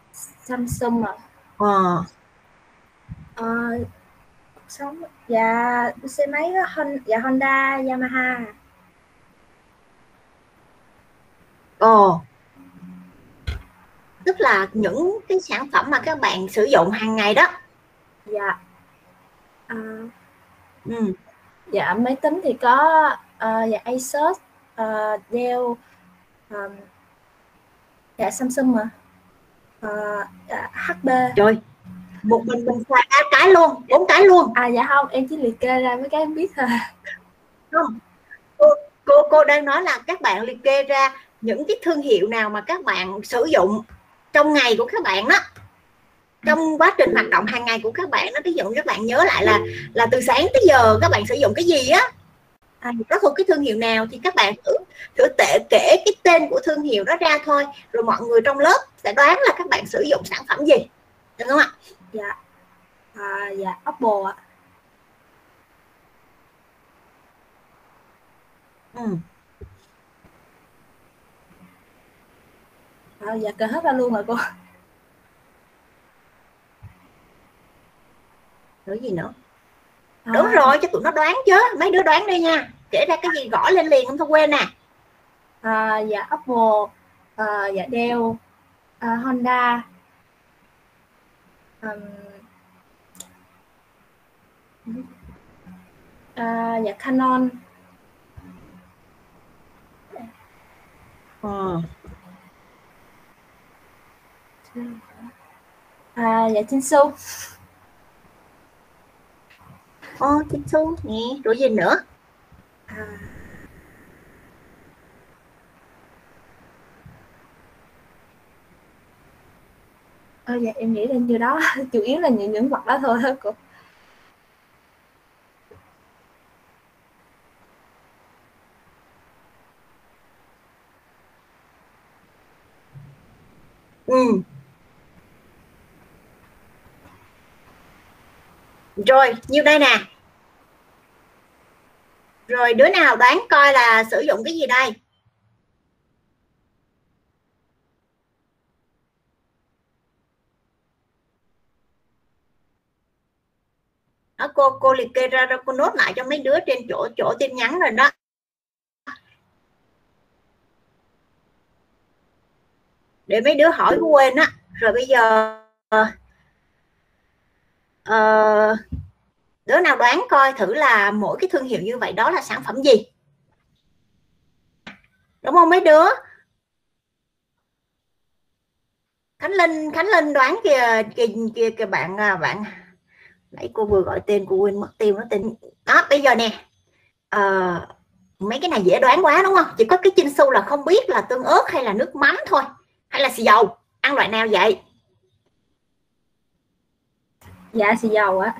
Samsung à? Ờ, Sống dạ xe máy đó, dạ Honda, Yamaha. Ồ, tức là những cái sản phẩm mà các bạn sử dụng hàng ngày đó. Dạ. À, Ừ. dạ máy tính thì có dạ Asus, Dell, dạ Samsung mà. Dạ, HP. Trời, một mình xài ba cái luôn, bốn cái luôn. Dạ không, em chỉ liệt kê ra mấy cái em biết thôi. Không, cô đang nói là các bạn liệt kê ra những cái thương hiệu nào mà các bạn sử dụng trong ngày của các bạn đó, trong quá trình hoạt động hàng ngày của các bạn đó. Ví dụ các bạn nhớ lại là từ sáng tới giờ các bạn sử dụng cái gì á, nó thuộc cái thương hiệu nào, thì các bạn thử kể cái tên của thương hiệu đó ra thôi, rồi mọi người trong lớp sẽ đoán là các bạn sử dụng sản phẩm gì, được không ạ? Dạ. Dạ Apple ạ. Ừ. Dạ kể hết ra luôn rồi cô. Rồi gì nữa? Đúng rồi, cho tụi nó đoán chứ, mấy đứa đoán đi nha, kể ra cái gì gõ lên liền không thôi quên nè. Dạ Apple, dạ Dell, Honda, dạ Canon. Dạ Chinsu. Chinsu nè, rồi gì nữa? Dạ em nghĩ là như đó, chủ yếu là những vật đó thôi đó cô. Ừ. Rồi, nhiêu đây nè. Rồi đứa nào đoán coi là sử dụng cái gì đây? Đó, cô liệt kê ra, cô nốt lại cho mấy đứa trên chỗ tin nhắn rồi đó. Để mấy đứa hỏi quên á. Rồi bây giờ đứa nào đoán coi thử là mỗi cái thương hiệu như vậy đó là sản phẩm gì, đúng không mấy đứa? Khánh Linh đoán kìa bạn. Nãy cô vừa gọi tên cô quên mất tiêu nó tên đó. Bây giờ nè, mấy cái này dễ đoán quá đúng không? Chỉ có cái Chinsu là không biết là tương ớt hay là nước mắm thôi, hay là xì dầu, ăn loại nào vậy? Dạ xì dầu á.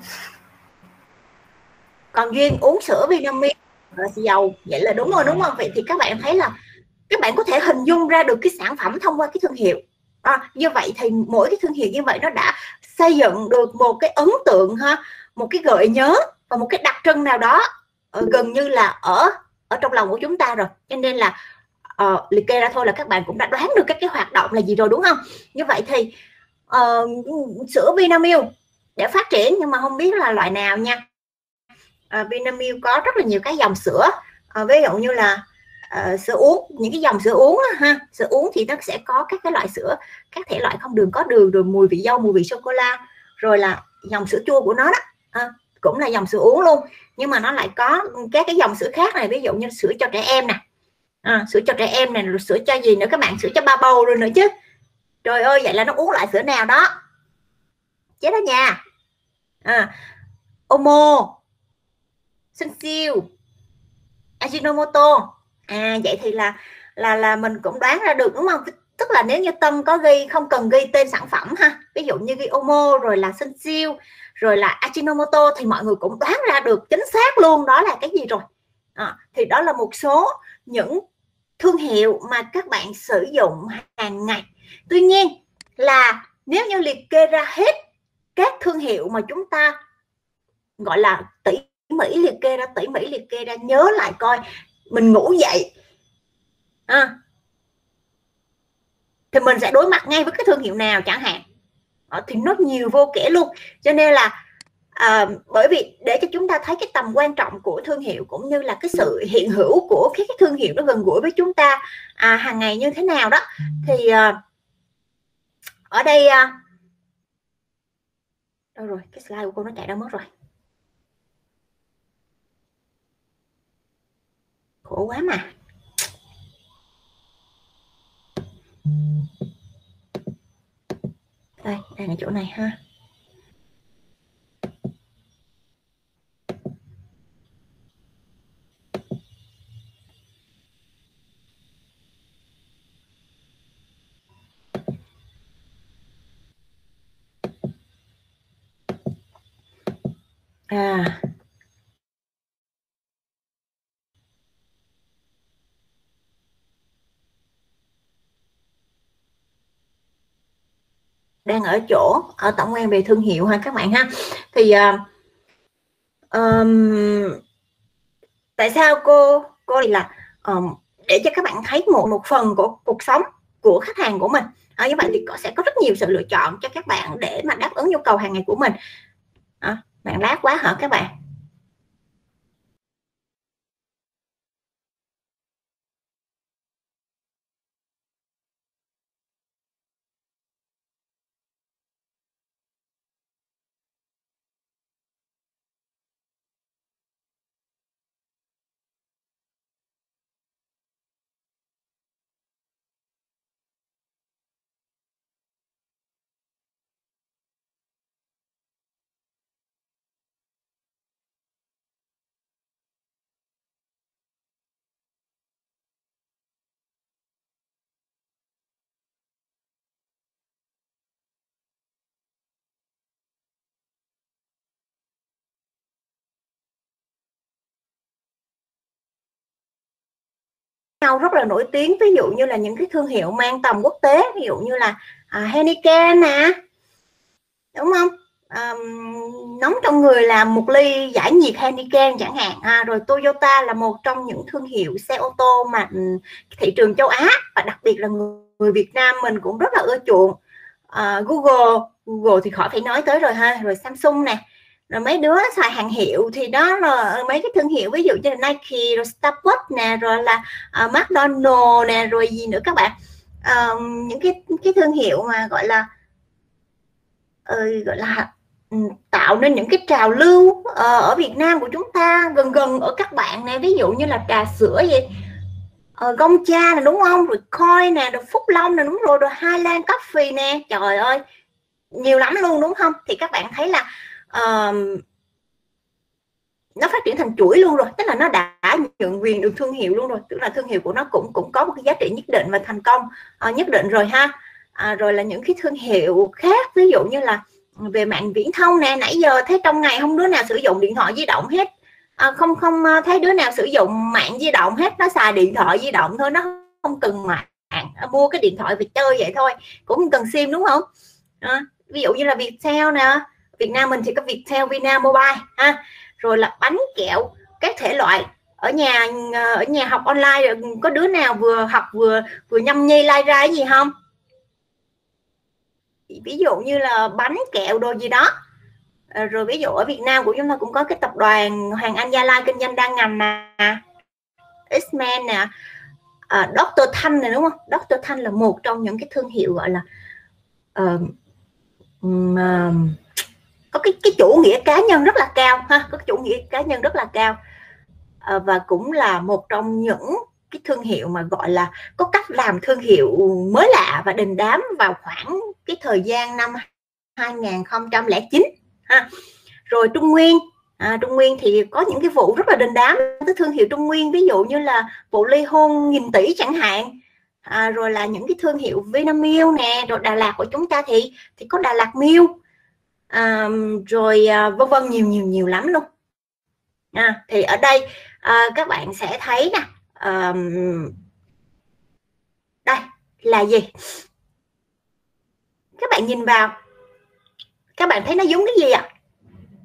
Còn Duyên uống sữa Vinamilk là xì dầu, vậy là đúng rồi đúng không? Vậy thì các bạn thấy là các bạn có thể hình dung ra được cái sản phẩm thông qua cái thương hiệu. Như vậy thì mỗi cái thương hiệu như vậy nó đã xây dựng được một cái ấn tượng ha, một cái gợi nhớ và một cái đặc trưng nào đó gần như là ở trong lòng của chúng ta rồi. Cho nên là liệt kê ra thôi là các bạn cũng đã đoán được cái hoạt động là gì rồi đúng không? Như vậy thì sữa Vinamilk để phát triển, nhưng mà không biết là loại nào nha. Vinamilk có rất là nhiều cái dòng sữa, ví dụ như là sữa uống, những cái dòng sữa uống ha. Sữa uống thì nó sẽ có các cái loại sữa, các thể loại không đường, có đường, rồi mùi vị dâu, mùi vị sô cô la, rồi là dòng sữa chua của nó đó, cũng là dòng sữa uống luôn. Nhưng mà nó lại có các cái dòng sữa khác này, ví dụ như sữa cho trẻ em nè, sữa cho trẻ em này, rồi sữa cho gì nữa các bạn, sữa cho ba bầu rồi nữa chứ. Trời ơi, vậy là nó uống loại sữa nào đó chết đó nha. Omo, Sunsilk, Ajinomoto. Vậy thì là mình cũng đoán ra được đúng không? Tức là nếu như Tân có ghi, không cần ghi tên sản phẩm ha, ví dụ như ghi Omo rồi là Sunsilk rồi là Ajinomoto, thì mọi người cũng đoán ra được chính xác luôn đó là cái gì rồi. Thì đó là một số những thương hiệu mà các bạn sử dụng hàng ngày. Tuy nhiên là nếu như liệt kê ra hết các thương hiệu mà chúng ta gọi là tỉ mỉ liệt kê ra, nhớ lại coi mình ngủ dậy thì mình sẽ đối mặt ngay với cái thương hiệu nào chẳng hạn. thì nó nhiều vô kể luôn. Cho nên là bởi vì để cho chúng ta thấy cái tầm quan trọng của thương hiệu, cũng như là cái sự hiện hữu của cái thương hiệu nó gần gũi với chúng ta hàng ngày như thế nào đó, thì ở đây đâu rồi, cái slide của cô nó chạy đâu mất rồi, khổ quá mà. Đây là chỗ này ha. Đang ở chỗ ở tổng quan về thương hiệu ha các bạn ha. Thì tại sao cô thì là để cho các bạn thấy một phần của cuộc sống của khách hàng của mình. Như vậy thì sẽ có rất nhiều sự lựa chọn cho các bạn để mà đáp ứng nhu cầu hàng ngày của mình. Bạn lát quá hả các bạn? Rất là nổi tiếng, ví dụ như là những cái thương hiệu mang tầm quốc tế, ví dụ như là Heineken nè, đúng không? Nóng trong người là một ly giải nhiệt Heineken chẳng hạn. Rồi Toyota là một trong những thương hiệu xe ô tô mà thị trường châu Á và đặc biệt là người Việt Nam mình cũng rất là ưa chuộng. Google thì khỏi phải nói tới rồi ha. Rồi Samsung nè, rồi mấy đứa xài hàng hiệu thì đó là mấy cái thương hiệu ví dụ như là Nike, rồi Starbucks nè, rồi là McDonald's nè, rồi gì nữa các bạn. Những cái thương hiệu mà gọi là tạo nên những cái trào lưu ở Việt Nam của chúng ta, gần ở các bạn nè, ví dụ như là trà sữa gì, Gong Cha nè, đúng không? Rồi Koi nè, rồi Phúc Long nè, đúng rồi Highland Coffee nè, trời ơi nhiều lắm luôn, đúng không? Thì các bạn thấy là nó phát triển thành chuỗi luôn rồi, tức là nó đã nhượng quyền được thương hiệu luôn rồi, tức là thương hiệu của nó cũng có một cái giá trị nhất định và thành công nhất định rồi ha. Rồi là những cái thương hiệu khác, ví dụ như là về mạng viễn thông nè, nãy giờ thấy trong ngày không đứa nào sử dụng điện thoại di động hết, không thấy đứa nào sử dụng mạng di động hết, nó xài điện thoại di động thôi, nó không cần mạng, mua cái điện thoại về chơi vậy thôi, cũng không cần sim, đúng không? Ví dụ như là Viettel nè, Việt Nam mình thì có Viettel Vietnam Mobile ha. Rồi là bánh kẹo các thể loại, ở nhà học online, có đứa nào vừa học vừa nhâm nhi lai ra cái gì không? Ví dụ như là bánh kẹo đồ gì đó. Rồi ví dụ ở Việt Nam của chúng ta cũng có cái tập đoàn Hoàng Anh Gia Lai kinh doanh đa ngành nè, X-Men nè, Dr. Thanh này, đúng không? Dr. Thanh là một trong những cái thương hiệu gọi là có cái chủ nghĩa cá nhân rất là cao ha, có cái chủ nghĩa cá nhân rất là cao, và cũng là một trong những cái thương hiệu mà gọi là có cách làm thương hiệu mới lạ và đình đám vào khoảng cái thời gian năm 2009 ha. Rồi Trung Nguyên, Trung Nguyên thì có những cái vụ rất là đình đám với thương hiệu Trung Nguyên, ví dụ như là vụ ly hôn nghìn tỷ chẳng hạn. Rồi là những cái thương hiệu Vinamilk nè, rồi Đà Lạt của chúng ta thì có Đà Lạt Milk, rồi vân vân, nhiều lắm luôn. Thì ở đây các bạn sẽ thấy nè, đây là gì, các bạn nhìn vào, các bạn thấy nó giống cái gì ạ?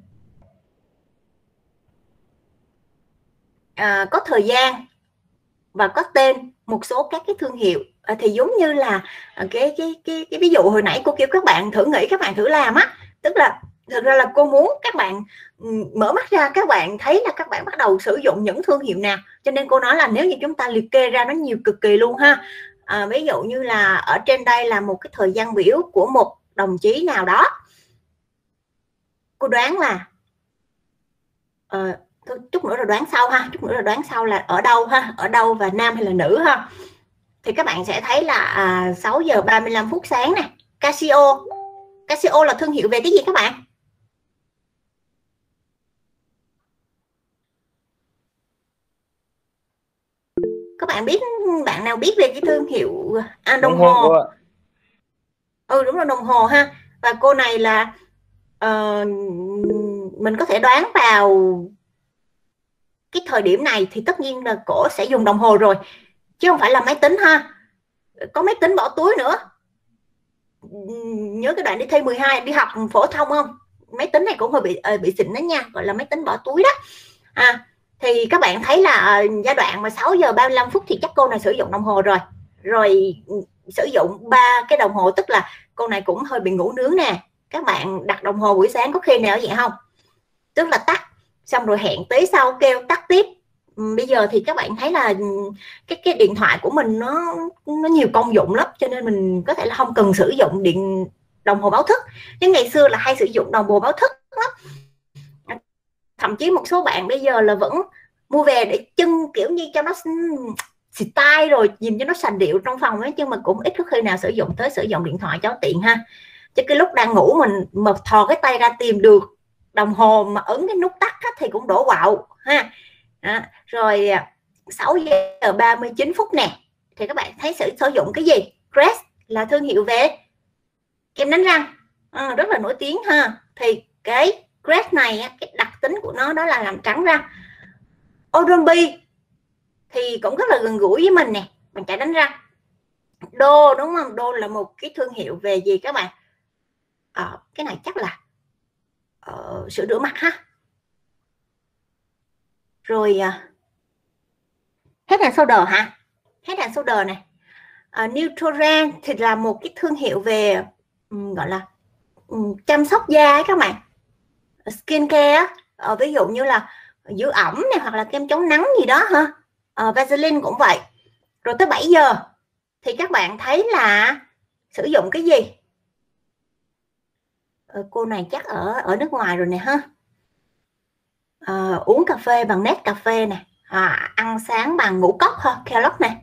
Có thời gian và có tên một số các cái thương hiệu. Thì giống như là cái ví dụ hồi nãy cô kêu các bạn thử nghĩ, các bạn thử làm á, tức là thực ra là cô muốn các bạn mở mắt ra, các bạn thấy là các bạn bắt đầu sử dụng những thương hiệu nào, cho nên cô nói là nếu như chúng ta liệt kê ra nó nhiều cực kỳ luôn ha. Ví dụ như là ở trên đây là một cái thời gian biểu của một đồng chí nào đó, cô đoán là chút nữa rồi đoán sau ha, chút nữa rồi đoán sau là ở đâu ha, ở đâu và nam hay là nữ ha. Thì các bạn sẽ thấy là 6 giờ 35 phút sáng này, Casio. Casio là thương hiệu về cái gì các bạn? Các bạn biết, bạn nào biết về cái thương hiệu đồng hồ? Đúng rồi, đồng hồ ha. Và cô này là mình có thể đoán vào cái thời điểm này thì tất nhiên là cổ sẽ dùng đồng hồ rồi, chứ không phải là máy tính ha. Có máy tính bỏ túi nữa. Nhớ cái đoạn đi thi 12 đi học phổ thông không? Máy tính này cũng hơi bị xịn đó nha, gọi là máy tính bỏ túi đó. Thì các bạn thấy là giai đoạn mà 6 giờ 35 phút thì chắc cô này sử dụng đồng hồ rồi sử dụng 3 cái đồng hồ, tức là cô này cũng hơi bị ngủ nướng nè. Các bạn đặt đồng hồ buổi sáng có khi nào vậy không? Tức là tắt xong rồi hẹn tí sau kêu tắt tiếp. Bây giờ thì các bạn thấy là cái điện thoại của mình nó nhiều công dụng lắm, cho nên mình có thể là không cần sử dụng đồng hồ báo thức. Nhưng ngày xưa là hay sử dụng đồng hồ báo thức lắm. Thậm chí một số bạn bây giờ là vẫn mua về để trưng kiểu như cho nó style rồi nhìn cho nó sành điệu trong phòng ấy, nhưng mà cũng ít có khi nào sử dụng, tới sử dụng điện thoại cho tiện ha. Chứ cái lúc đang ngủ mình mà thò cái tay ra tìm được đồng hồ mà ấn cái nút tắt thì cũng đổ quạo ha. Rồi 6 giờ 39 phút nè, thì các bạn thấy sử dụng cái gì? Crest là thương hiệu về kem đánh răng, rất là nổi tiếng ha. Thì cái Crest này cái đặc tính của nó đó là làm trắng răng. Oral-B thì cũng rất là gần gũi với mình nè, mình chải đánh răng. Đô đúng không? Đô là một cái thương hiệu về gì các bạn? Cái này chắc là sữa rửa mặt ha. Rồi Head and Shoulder hả? Head and Shoulder này. Neutrogena thì là một cái thương hiệu về gọi là chăm sóc da ấy các bạn, skin care, ví dụ như là giữ ẩm này hoặc là kem chống nắng gì đó ha. Vaseline cũng vậy. Rồi tới 7 giờ thì các bạn thấy là sử dụng cái gì? Cô này chắc ở nước ngoài rồi nè ha. Uống cà phê bằng Nescafe này, ăn sáng bằng ngũ cốc ha, Kellogg này.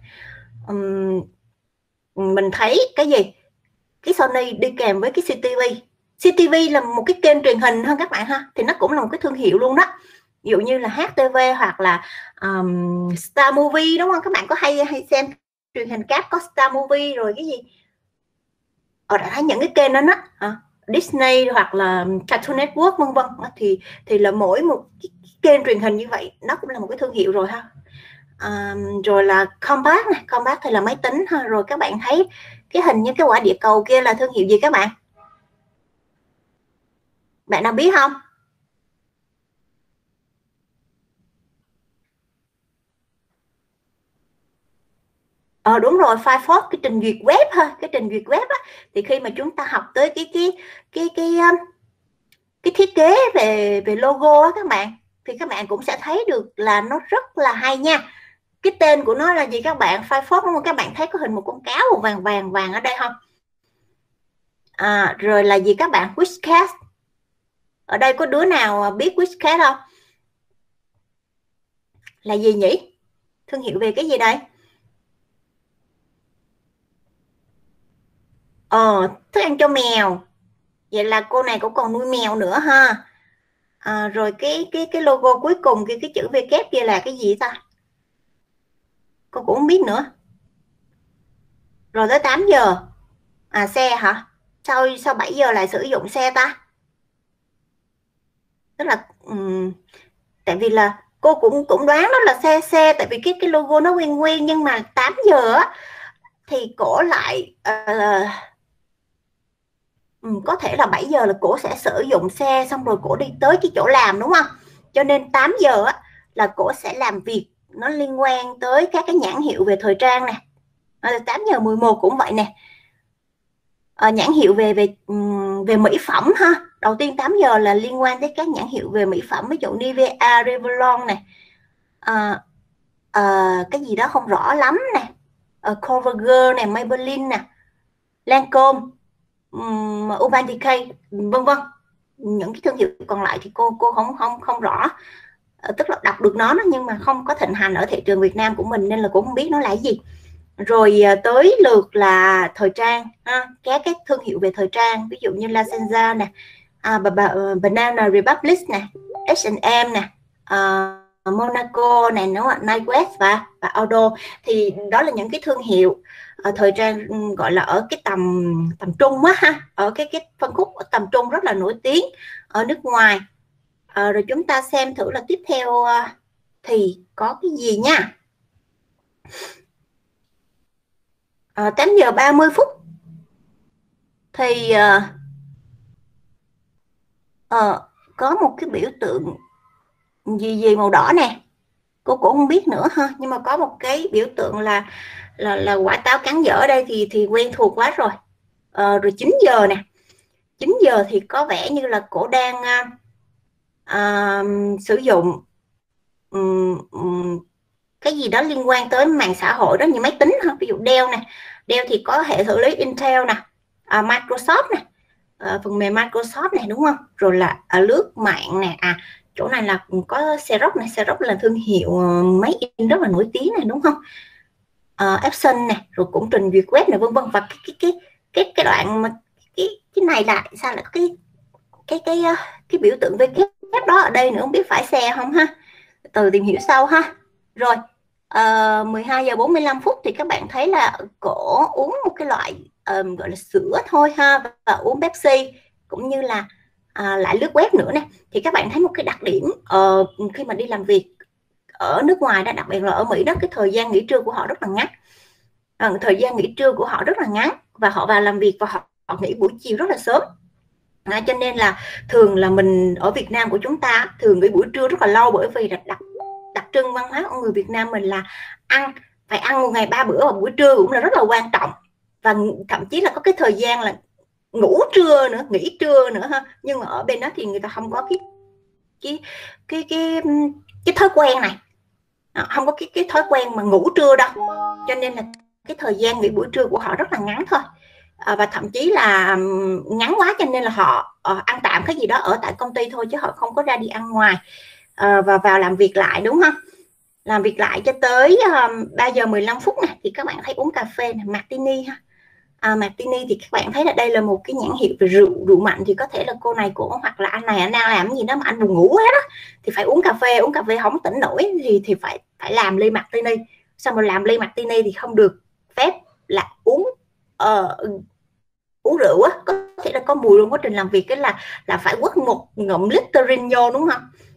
Mình thấy cái gì? Cái Sony đi kèm với cái CTV. CTV là một cái kênh truyền hình ha các bạn ha, thì nó cũng là một cái thương hiệu luôn đó. Ví dụ như là HTV hoặc là Star Movie đúng không? Các bạn có hay xem truyền hình cáp có Star Movie rồi cái gì? Đã thấy những cái kênh đó đó. Disney hoặc là Cartoon Network vân vân, thì là mỗi một cái kênh truyền hình như vậy nó cũng là một cái thương hiệu rồi ha. Rồi là Compaq này, Compaq thì là máy tính ha. Rồi các bạn thấy cái hình như cái quả địa cầu kia là thương hiệu gì các bạn? Bạn nào biết không? Đúng rồi, Firefox, cái trình duyệt web ha, cái trình duyệt web á, thì khi mà chúng ta học tới cái thiết kế về logo á các bạn, thì các bạn cũng sẽ thấy được là nó rất là hay nha. Cái tên của nó là gì các bạn? Firefox đúng không? Các bạn thấy có hình một con cáo vàng ở đây không? Rồi là gì các bạn? Wishcat. Ở đây có đứa nào biết Wishcat không? Là gì nhỉ? Thương hiệu về cái gì đây? Thức ăn cho mèo. Vậy là cô này cũng còn nuôi mèo nữa ha. Rồi cái logo cuối cùng cái chữ V kép kia là cái gì ta? Cô cũng không biết nữa. Rồi tới 8 giờ. Xe hả? Sao 7 giờ lại sử dụng xe ta? Tức là tại vì là cô cũng đoán đó là xe tại vì cái logo nó quen, nhưng mà 8 giờ á thì cổ lại có thể là 7 giờ là cổ sẽ sử dụng xe xong rồi cổ đi tới cái chỗ làm đúng không? Cho nên 8 giờ á là cổ sẽ làm việc nó liên quan tới các cái nhãn hiệu về thời trang nè. 8 giờ 11 cũng vậy nè. Nhãn hiệu về mỹ phẩm ha. Đầu tiên 8 giờ là liên quan tới các nhãn hiệu về mỹ phẩm, ví dụ Nivea, Revlon nè, cái gì đó không rõ lắm nè, CoverGirl nè, Maybelline nè, Lancome, Urban Decay, vân vân. Những cái thương hiệu còn lại thì cô không rõ, tức là đọc được nó nhưng mà không có thịnh hành ở thị trường Việt Nam của mình nên là cũng không biết nó là cái gì. Rồi tới lượt là thời trang, các cái thương hiệu về thời trang, ví dụ như La Senza nè, Banana Republic nè, H&M nè, Monaco này, nó Nike West và Aldo. Thì đó là những cái thương hiệu thời trang gọi là ở cái tầm trung á ha, ở cái phân khúc ở tầm trung rất là nổi tiếng ở nước ngoài. Rồi chúng ta xem thử là tiếp theo thì có cái gì nha. 8 giờ 30 phút thì có một cái biểu tượng gì màu đỏ nè, cô cũng không biết nữa ha, nhưng mà có một cái biểu tượng là quả táo cắn dở ở đây thì quen thuộc quá rồi. Rồi 9 giờ nè, 9 giờ thì có vẻ như là cổ đang sử dụng cái gì đó liên quan tới mạng xã hội đó, như máy tính ha, ví dụ Dell nè, Dell thì có hệ xử lý Intel nè, Microsoft nè, phần mềm Microsoft này đúng không, rồi là lướt mạng nè, chỗ này là có Xerox này, Xerox là thương hiệu máy in rất là nổi tiếng này đúng không, Epson nè, rồi cũng trình duyệt web này vân vân. Và cái đoạn mà cái này là sao lại có cái biểu tượng VK đó ở đây nữa, không biết phải xe không ha, từ tìm hiểu sau ha. Rồi 12 giờ 45 phút thì các bạn thấy là cổ uống một cái loại gọi là sữa thôi ha, và uống Pepsi cũng như là lại lướt web nữa nè. Thì các bạn thấy một cái đặc điểm khi mà đi làm việc ở nước ngoài đó, đặc biệt là ở Mỹ đó, cái thời gian nghỉ trưa của họ rất là ngắn. Thời gian nghỉ trưa của họ rất là ngắn và họ vào làm việc và họ nghỉ buổi chiều rất là sớm. Cho nên là thường là mình ở Việt Nam của chúng ta thường nghỉ buổi trưa rất là lâu, bởi vì đặc trưng văn hóa của người Việt Nam mình là phải ăn một ngày 3 bữa, và buổi trưa cũng là rất là quan trọng, và thậm chí là có cái thời gian là ngủ trưa nữa, nghỉ trưa nữa ha. Nhưng mà ở bên đó thì người ta không có cái thói quen này, không có cái thói quen mà ngủ trưa đâu, cho nên là cái thời gian nghỉ buổi trưa của họ rất là ngắn thôi. Và thậm chí là ngắn quá cho nên là họ ăn tạm cái gì đó ở tại công ty thôi, chứ họ không có ra đi ăn ngoài, và vào làm việc lại đúng không, làm việc lại cho tới 3 giờ 15 phút này thì các bạn thấy uống cà phê này, Martini ha. Martini thì các bạn thấy là đây là một cái nhãn hiệu về rượu mạnh, thì có thể là cô này cổ hoặc là anh này anh đang làm gì đó mà anh buồn ngủ hết á, thì phải uống cà phê không tỉnh nổi thì phải làm ly Martini. Xong rồi làm ly Martini thì không được phép là uống rượu á, có thể là có mùi luôn. Quá trình làm việc cái là phải quất một ngụm Listerine vô đúng không,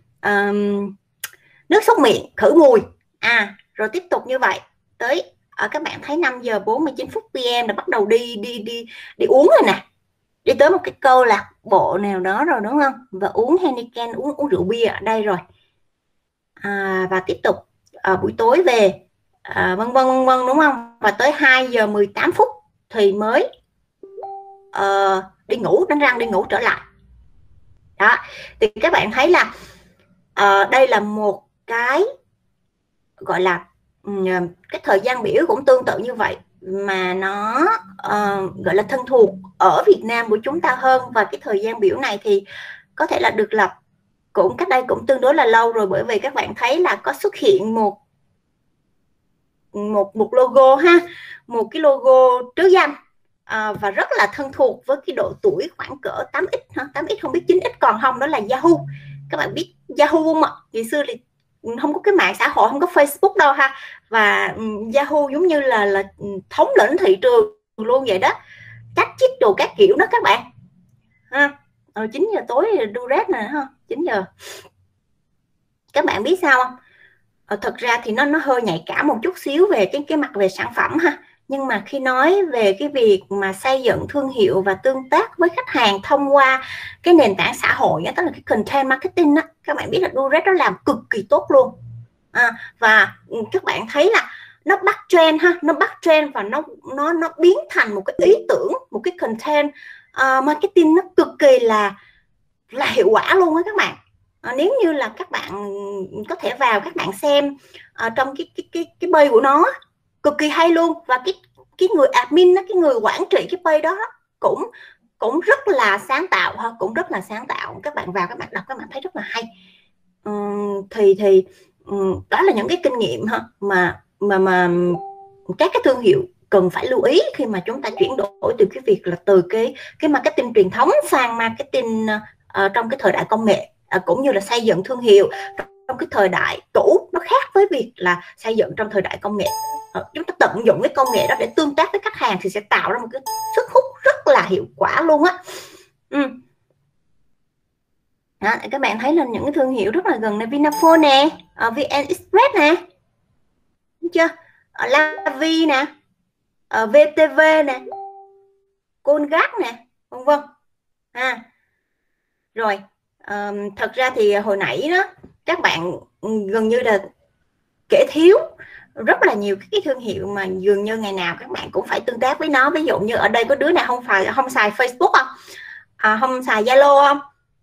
nước súc miệng khử mùi. Rồi tiếp tục như vậy tới các bạn thấy 5 giờ 49 phút PM là bắt đầu đi uống rồi nè, đi tới một cái câu lạc bộ nào đó rồi đúng không, và uống Heineken, uống rượu bia ở đây rồi. Và tiếp tục buổi tối về vân vân đúng không, và tới 2 giờ 18 phút thì mới đi ngủ, đánh răng đi ngủ trở lại đó. Thì các bạn thấy là đây là một cái gọi là cái thời gian biểu cũng tương tự như vậy, mà nó gọi là thân thuộc ở Việt Nam của chúng ta hơn. Và cái thời gian biểu này thì có thể là được lập cũng cách đây cũng tương đối là lâu rồi, bởi vì các bạn thấy là có xuất hiện một logo ha, một cái logo trứ danh, và rất là thân thuộc với cái độ tuổi khoảng cỡ 8x ha, 8x không biết 9x còn không, đó là Yahoo. Các bạn biết Yahoo không ạ? Ngày xưa thì không có cái mạng xã hội, không có Facebook đâu ha, và Yahoo giống như là thống lĩnh thị trường luôn vậy đó, chat chít đồ các kiểu đó các bạn ha. 9 giờ tối đu rét nè ha, 9 giờ. Các bạn biết sao không? Thật ra thì nó hơi nhạy cảm một chút xíu về cái mặt về sản phẩm ha, nhưng mà khi nói về cái việc mà xây dựng thương hiệu và tương tác với khách hàng thông qua cái nền tảng xã hội đó, tức là cái content marketing đó, các bạn biết là Durex nó làm cực kỳ tốt luôn. Và các bạn thấy là nó bắt trend ha, nó bắt trend và nó biến thành một cái ý tưởng, một cái content marketing nó cực kỳ là hiệu quả luôn á các bạn. Nếu như là các bạn có thể vào các bạn xem trong cái page của nó cực kỳ hay luôn. Và cái người admin đó, cái người quản trị cái page đó cũng rất là sáng tạo ha, cũng rất là sáng tạo. Các bạn vào các bạn đọc các bạn thấy rất là hay. Đó là những cái kinh nghiệm ha mà các cái thương hiệu cần phải lưu ý khi mà chúng ta chuyển đổi từ cái việc là từ cái marketing truyền thống sang marketing trong cái thời đại công nghệ, cũng như là xây dựng thương hiệu trong cái thời đại cũ. Nó khác với việc là xây dựng trong thời đại công nghệ. Chúng ta tận dụng cái công nghệ đó để tương tác với khách hàng thì sẽ tạo ra một cái sức hút rất là hiệu quả luôn á. Đó, các bạn thấy là những cái thương hiệu rất là gần này, Vinaphone nè, VN Express nè, đúng chưa? Lavi nè, VTV nè, Colgate nè, vân vân. Rồi thật ra thì hồi nãy đó các bạn gần như là kể thiếu rất là nhiều cái thương hiệu mà dường như ngày nào các bạn cũng phải tương tác với nó. Ví dụ như ở đây có đứa nào không xài Facebook không? Không xài Zalo không?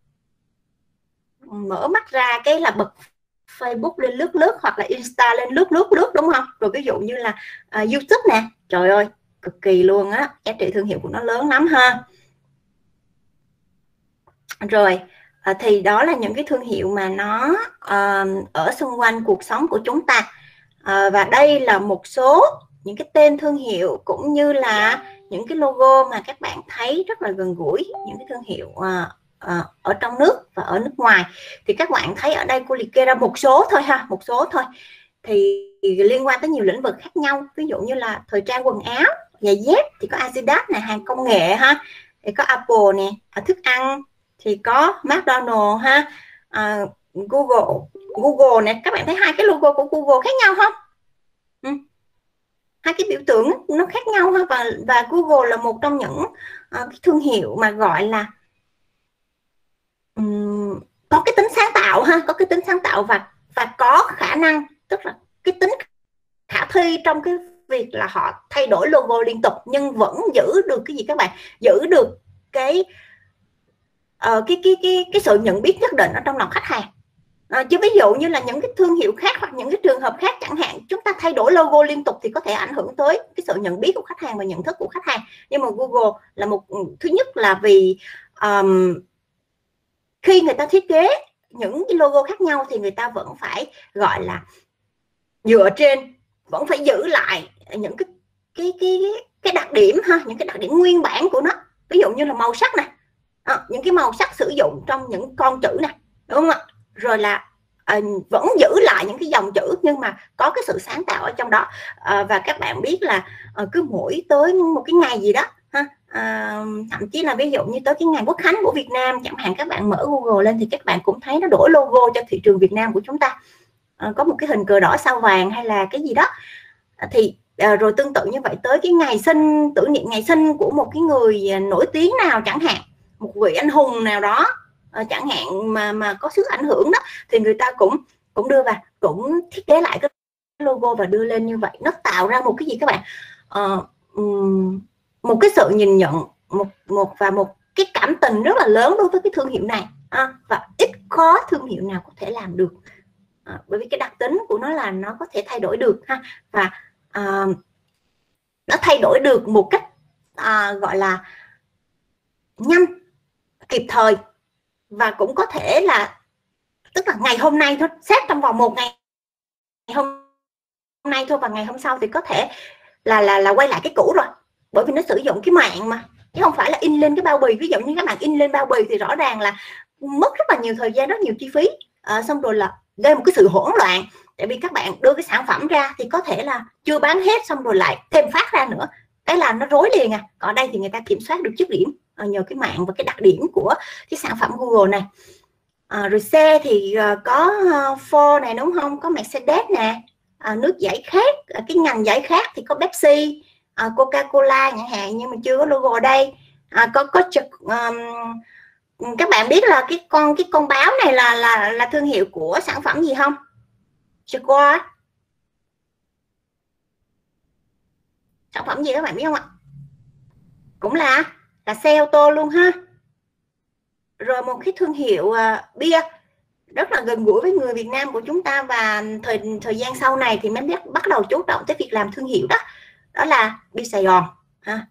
Mở mắt ra cái là bật Facebook lên lướt hoặc là Insta lên lướt đúng không? Rồi ví dụ như là YouTube nè, trời ơi cực kỳ luôn á, giá trị thương hiệu của nó lớn lắm ha. Rồi thì đó là những cái thương hiệu mà nó ở xung quanh cuộc sống của chúng ta. Và đây là một số những cái tên thương hiệu cũng như là những cái logo mà các bạn thấy rất là gần gũi, những cái thương hiệu ở trong nước và ở nước ngoài. Thì các bạn thấy ở đây cô liệt kê ra một số thôi ha, một số thôi, thì liên quan tới nhiều lĩnh vực khác nhau. Ví dụ như là thời trang quần áo, giày dép thì có Adidas nè, hàng công nghệ ha, thì có Apple nè, thức ăn thì có McDonald's ha, Google nè. Các bạn thấy hai cái logo của Google khác nhau không? Hai cái biểu tượng nó khác nhau ha. Và Google là một trong những cái thương hiệu mà gọi là có cái tính sáng tạo ha, có cái tính sáng tạo và có khả năng, tức là cái tính khả thi trong cái việc là họ thay đổi logo liên tục nhưng vẫn giữ được cái gì các bạn? Giữ được cái sự nhận biết nhất định ở trong lòng khách hàng. Chứ ví dụ như là những cái thương hiệu khác hoặc những cái trường hợp khác chẳng hạn, chúng ta thay đổi logo liên tục thì có thể ảnh hưởng tới cái sự nhận biết của khách hàng và nhận thức của khách hàng. Nhưng mà Google là một, thứ nhất là vì khi người ta thiết kế những cái logo khác nhau thì người ta vẫn phải gọi là dựa trên, vẫn phải giữ lại những cái đặc điểm ha, những cái đặc điểm nguyên bản của nó. Ví dụ như là màu sắc này, những cái màu sắc sử dụng trong những con chữ này, đúng không ạ? Rồi là vẫn giữ lại những cái dòng chữ nhưng mà có cái sự sáng tạo ở trong đó. Và các bạn biết là cứ mỗi tới một cái ngày gì đó ha, thậm chí là ví dụ như tới cái ngày Quốc khánh của Việt Nam chẳng hạn, các bạn mở Google lên thì các bạn cũng thấy nó đổi logo cho thị trường Việt Nam của chúng ta, có một cái hình cờ đỏ sao vàng hay là cái gì đó. Thì rồi tương tự như vậy, tới cái ngày sinh, tưởng niệm ngày sinh của một cái người nổi tiếng nào chẳng hạn, một vị anh hùng nào đó chẳng hạn mà có sức ảnh hưởng đó, thì người ta cũng đưa vào, cũng thiết kế lại cái logo và đưa lên như vậy. Nó tạo ra một cái gì các bạn? Một cái sự nhìn nhận, một cái cảm tình rất là lớn đối với cái thương hiệu này, và ít có thương hiệu nào có thể làm được, bởi vì cái đặc tính của nó là nó có thể thay đổi được ha, và nó thay đổi được một cách gọi là nhanh, kịp thời, và cũng có thể là, tức là ngày hôm nay thôi, xét trong vòng một ngày hôm nay thôi, và ngày hôm sau thì có thể là quay lại cái cũ rồi, bởi vì nó sử dụng cái mạng mà, chứ không phải là in lên cái bao bì. Ví dụ như các bạn in lên bao bì thì rõ ràng là mất rất là nhiều thời gian, rất nhiều chi phí, xong rồi là gây một cái sự hỗn loạn, tại vì các bạn đưa cái sản phẩm ra thì có thể là chưa bán hết, xong rồi lại thêm phát ra nữa, cái là nó rối liền. Còn đây thì người ta kiểm soát được chất điểm nhờ cái mạng và cái đặc điểm của cái sản phẩm Google này. Rồi xe thì có Ford này, đúng không? Có Mercedes nè, nước giải khát, cái ngành giải khát thì có Pepsi, Coca-Cola chẳng hạn, nhưng mà chưa có logo ở đây. Các bạn biết là cái con báo này là thương hiệu của sản phẩm gì không? Jaguar. Sản phẩm gì các bạn biết không ạ? Cũng là xe ô tô luôn ha. Rồi một cái thương hiệu bia rất là gần gũi với người Việt Nam của chúng ta, và thời gian sau này thì mới bắt đầu chú trọng tới việc làm thương hiệu đó, đó là bia Sài Gòn ha.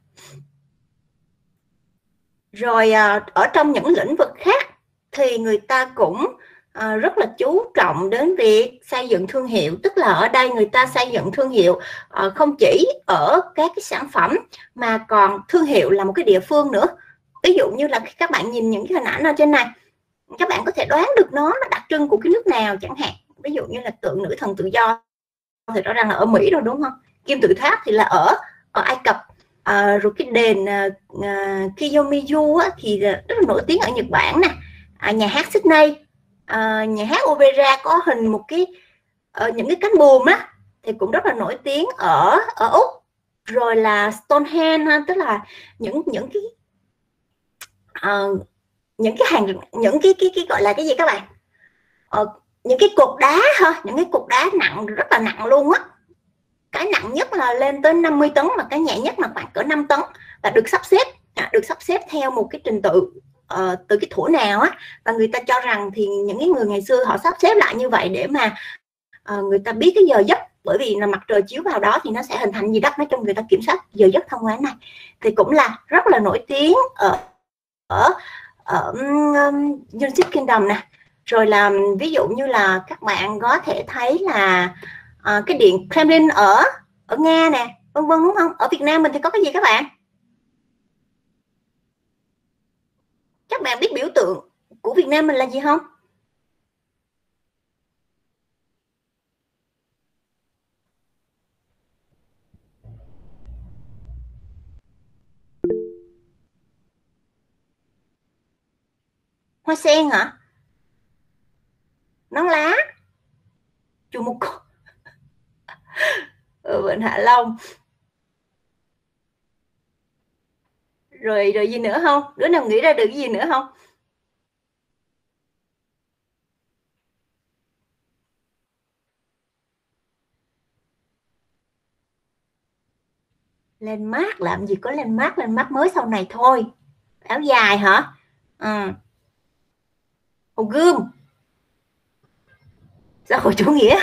Rồi ở trong những lĩnh vực khác thì người ta cũng rất là chú trọng đến việc xây dựng thương hiệu, tức là ở đây người ta xây dựng thương hiệu không chỉ ở các cái sản phẩm mà còn thương hiệu là một cái địa phương nữa. Ví dụ như là khi các bạn nhìn những cái hình ảnh ở trên này, các bạn có thể đoán được nó đặc trưng của cái nước nào chẳng hạn. Ví dụ như là tượng nữ thần tự do thì rõ ràng là ở Mỹ rồi đúng không? Kim tự tháp thì là ở Ai Cập. Rồi cái đền Kiyomizu thì rất là nổi tiếng ở Nhật Bản nè. Nhà hát Sydney, nhà hát opera có hình một cái những cái cánh buồm á thì cũng rất là nổi tiếng ở Úc. Rồi là Stonehenge, tức là những cái những cái gọi là cái gì các bạn, những cái cột đá ha, những cái cột đá nặng, rất là nặng luôn á. Cái nặng nhất là lên tới 50 tấn, mà cái nhẹ nhất là khoảng cỡ 5 tấn, và được sắp xếp theo một cái trình tự từ cái thuở nào á, và người ta cho rằng thì những cái người ngày xưa họ sắp xếp lại như vậy để mà người ta biết cái giờ giấc, bởi vì là mặt trời chiếu vào đó thì nó sẽ hình thành gì đất. Nói chung người ta kiểm soát giờ giấc thông qua này, thì cũng là rất là nổi tiếng ở United Kingdom nè. Rồi là ví dụ như là các bạn có thể thấy là cái điện Kremlin ở Nga nè, vân vân, đúng không? Ở Việt Nam mình thì có cái gì các bạn? Các bạn biết biểu tượng của Việt Nam mình là gì không? Hoa sen hả? Nón lá, chùa Một Cột, Vịnh Hạ Long. Rồi gì nữa không? Đứa nào nghĩ ra được cái gì nữa không? Lên mát làm gì có lên mát mới sau này thôi. Áo dài hả? Hồ Gươm, xã hội chủ nghĩa.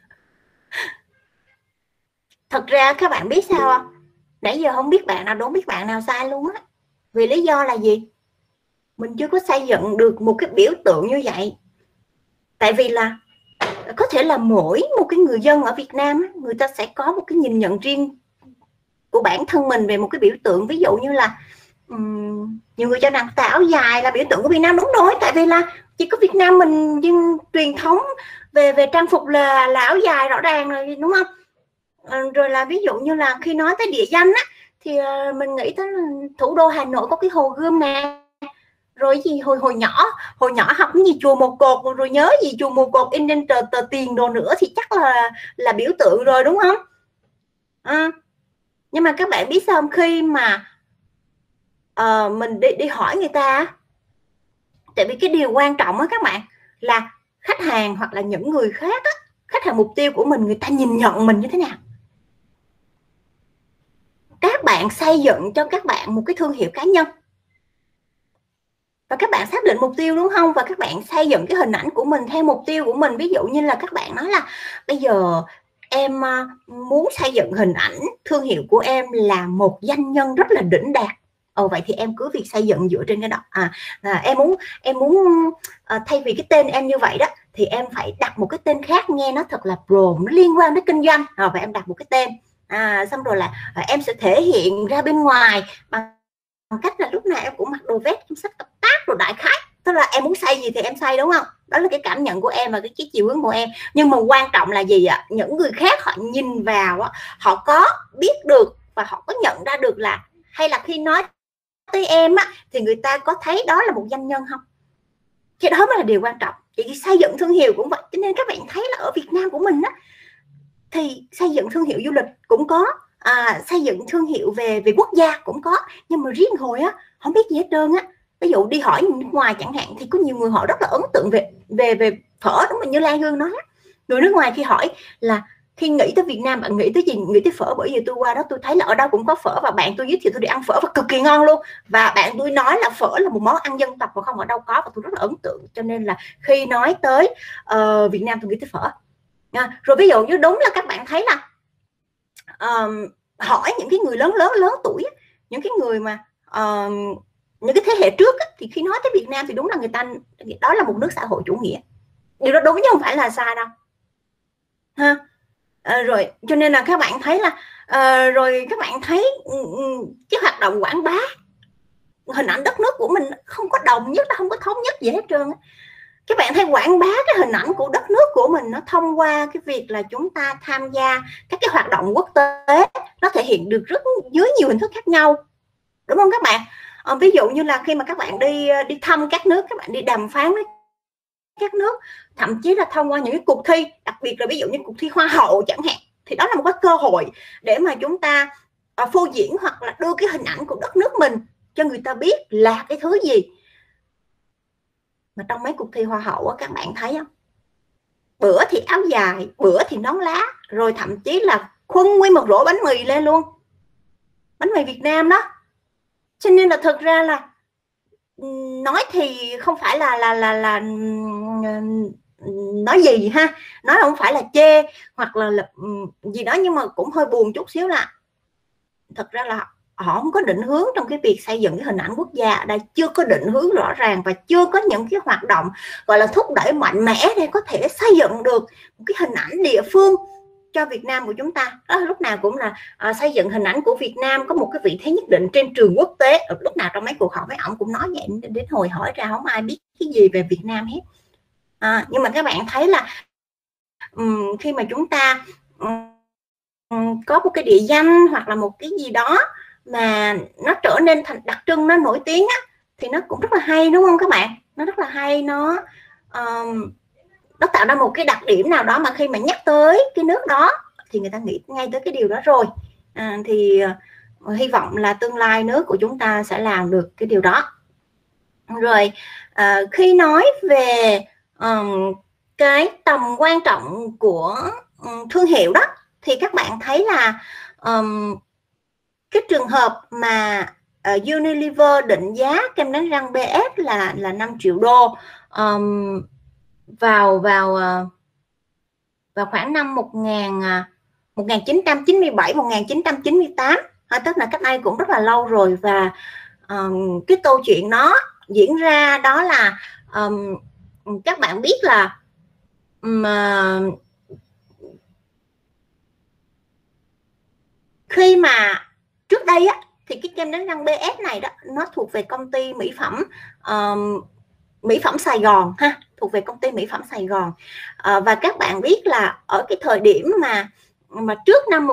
Thật ra các bạn biết sao không? Nãy giờ không biết bạn nào đúng, biết bạn nào sai luôn á. Vì lý do là gì? Mình chưa có xây dựng được một cái biểu tượng như vậy. Tại vì là có thể là mỗi một cái người dân ở Việt Nam, người ta sẽ có một cái nhìn nhận riêng của bản thân mình về một cái biểu tượng. Ví dụ như là nhiều người cho rằng áo dài là biểu tượng của Việt Nam. Đúng rồi, tại vì là chỉ có Việt Nam mình nhưng truyền thống về trang phục là áo dài rõ ràng rồi, đúng không? Rồi là ví dụ như là khi nói tới địa danh á, thì mình nghĩ tới thủ đô Hà Nội có cái Hồ Gươm nè. Rồi gì hồi nhỏ học cái gì chùa Một Cột, rồi nhớ gì chùa Một Cột in trên tờ tiền đồ nữa thì chắc là biểu tượng rồi, đúng không? Nhưng mà các bạn biết sao không? Khi mà mình đi hỏi người ta, tại vì cái điều quan trọng á các bạn là khách hàng hoặc là những người khác á, khách hàng mục tiêu của mình, người ta nhìn nhận mình như thế nào. Các bạn xây dựng cho các bạn một cái thương hiệu cá nhân và các bạn xác định mục tiêu, đúng không? Và các bạn xây dựng cái hình ảnh của mình theo mục tiêu của mình. Ví dụ như là các bạn nói là bây giờ em muốn xây dựng hình ảnh thương hiệu của em là một doanh nhân rất là đỉnh đạt. Vậy thì em cứ việc xây dựng dựa trên cái đó. Em muốn thay vì cái tên em như vậy đó thì em phải đặt một cái tên khác nghe nó thật là pro, nó liên quan đến kinh doanh. Và em đặt một cái tên. Xong rồi là em sẽ thể hiện ra bên ngoài bằng cách là lúc nào em cũng mặc đồ vest, trong sách hợp tác rồi đại khái. Tức là em muốn xây gì thì em xây, đúng không? Đó là cái cảm nhận của em và cái chiều hướng của em. Nhưng mà quan trọng là gì ạ? Những người khác họ nhìn vào, họ có biết được và họ có nhận ra được là, hay là khi nói tới em á, thì người ta có thấy đó là một doanh nhân không? Cái đó mới là điều quan trọng. Vậy xây dựng thương hiệu cũng vậy. Cho nên các bạn thấy là ở Việt Nam của mình á, thì xây dựng thương hiệu du lịch cũng có, xây dựng thương hiệu về quốc gia cũng có. Nhưng mà riêng hồi á không biết gì hết trơn á. Ví dụ đi hỏi nước ngoài chẳng hạn thì có nhiều người họ rất là ấn tượng về phở, đúng không? Như Lan Hương nói, Người nước ngoài khi hỏi là khi nghĩ tới Việt Nam bạn nghĩ tới gì? Nghĩ tới phở, bởi vì tôi qua đó tôi thấy là ở đâu cũng có phở và bạn tôi giới thiệu tôi đi ăn phở và cực kỳ ngon luôn, và bạn tôi nói là phở là một món ăn dân tộc và không ở đâu có, và tôi rất là ấn tượng. Cho nên là khi nói tới Việt Nam tôi nghĩ tới phở. Rồi ví dụ như đúng là các bạn thấy là hỏi những cái người lớn tuổi, những cái người mà những cái thế hệ trước thì khi nói tới Việt Nam thì đúng là người ta đó là một nước xã hội chủ nghĩa, điều đó đúng chứ không phải là sai đâu ha. Rồi cho nên là các bạn thấy là rồi các bạn thấy cái hoạt động quảng bá hình ảnh đất nước của mình không có đồng nhất, nó không có thống nhất gì hết trơn. Các bạn thấy quảng bá cái hình ảnh của đất nước của mình nó thông qua cái việc là chúng ta tham gia các cái hoạt động quốc tế, nó thể hiện được rất dưới nhiều hình thức khác nhau, đúng không các bạn? Ví dụ như là khi mà các bạn đi thăm các nước, các bạn đi đàm phán với các nước, thậm chí là thông qua những cái cuộc thi, đặc biệt là ví dụ như cuộc thi hoa hậu chẳng hạn, thì đó là một cái cơ hội để mà chúng ta phô diễn hoặc là đưa cái hình ảnh của đất nước mình cho người ta biết là cái thứ gì. Mà trong mấy cuộc thi hoa hậu các bạn thấy không, bữa thì áo dài, bữa thì nón lá, rồi thậm chí là khuân nguyên một rổ bánh mì lên luôn, bánh mì Việt Nam đó. Cho nên là thực ra là nói thì không phải là nói gì ha, nói không phải là chê hoặc là gì đó, nhưng mà cũng hơi buồn chút xíu là thật ra là họ không có định hướng trong cái việc xây dựng cái hình ảnh quốc gia ở đây, chưa có định hướng rõ ràng và chưa có những cái hoạt động gọi là thúc đẩy mạnh mẽ để có thể xây dựng được một cái hình ảnh địa phương cho Việt Nam của chúng ta. Đó, lúc nào cũng là xây dựng hình ảnh của Việt Nam có một cái vị thế nhất định trên trường quốc tế. Lúc nào trong mấy cuộc họp với ổng cũng nói vậy, đến hồi hỏi ra không ai biết cái gì về Việt Nam hết. Nhưng mà các bạn thấy là khi mà chúng ta có một cái địa danh hoặc là một cái gì đó mà nó trở nên thành đặc trưng, nó nổi tiếng á, thì nó cũng rất là hay, đúng không các bạn? Nó rất là hay, nó tạo ra một cái đặc điểm nào đó mà khi mà nhắc tới cái nước đó thì người ta nghĩ ngay tới cái điều đó rồi. Thì hy vọng là tương lai nước của chúng ta sẽ làm được cái điều đó. Rồi khi nói về cái tầm quan trọng của thương hiệu đó, thì các bạn thấy là cái trường hợp mà Unilever định giá kem đánh răng BF là 5 triệu đô vào khoảng năm 1997 1998, tức là cách đây cũng rất là lâu rồi. Và cái câu chuyện nó diễn ra đó là các bạn biết là khi mà trước đây á, thì cái kem đánh răng BF này đó nó thuộc về công ty mỹ phẩm Sài Gòn ha, thuộc về công ty mỹ phẩm Sài Gòn. Và các bạn biết là ở cái thời điểm mà trước năm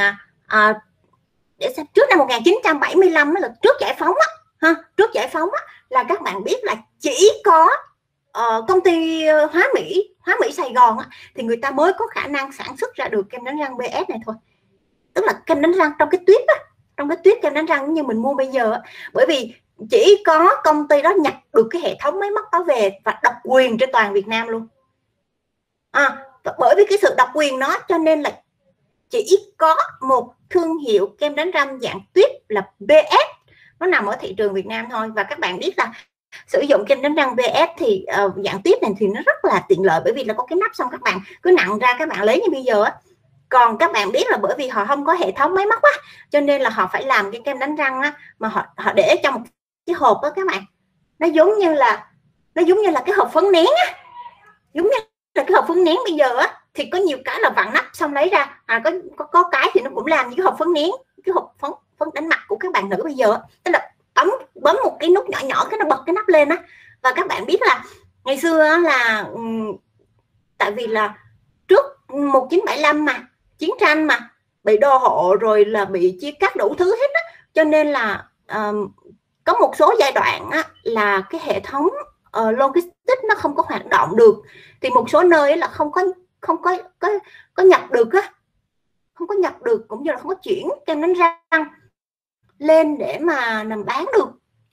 1975 là trước giải phóng á, ha, trước giải phóng á, là các bạn biết là chỉ có công ty hóa mỹ Sài Gòn á, thì người ta mới có khả năng sản xuất ra được kem đánh răng BF này thôi. Tức là kem đánh răng trong cái tuyết á, trong cái tuyết kem đánh răng như mình mua bây giờ á, bởi vì chỉ có công ty đó nhập được cái hệ thống máy móc đó về và độc quyền trên toàn Việt Nam luôn. Bởi vì cái sự độc quyền đó cho nên là chỉ có một thương hiệu kem đánh răng dạng tuyết là BF nó nằm ở thị trường Việt Nam thôi. Và các bạn biết là sử dụng kem đánh răng BF thì dạng tuyết này thì nó rất là tiện lợi, bởi vì là có cái nắp, xong các bạn cứ nặn ra các bạn lấy như bây giờ á. Còn các bạn biết là bởi vì họ không có hệ thống máy móc á, cho nên là họ phải làm cái kem đánh răng á, mà họ để trong một cái hộp đó các bạn, nó giống như là cái hộp phấn nén á, giống như là cái hộp phấn nén bây giờ á, thì có nhiều cái là vặn nắp xong lấy ra, có cái thì nó cũng làm như cái hộp phấn nén, cái hộp phấn đánh mặt của các bạn nữ bây giờ á, tức là bấm một cái nút nhỏ nhỏ cái nó bật cái nắp lên á. Và các bạn biết là ngày xưa á, là tại vì là trước 1975 mà chiến tranh mà bị đô hộ rồi là bị chia cắt đủ thứ hết á, cho nên là có một số giai đoạn á, là cái hệ thống logistics nó không có hoạt động được, thì một số nơi là không có nhập được á, không có nhập được, cũng như là không có chuyển kem đánh răng lên để mà làm bán được.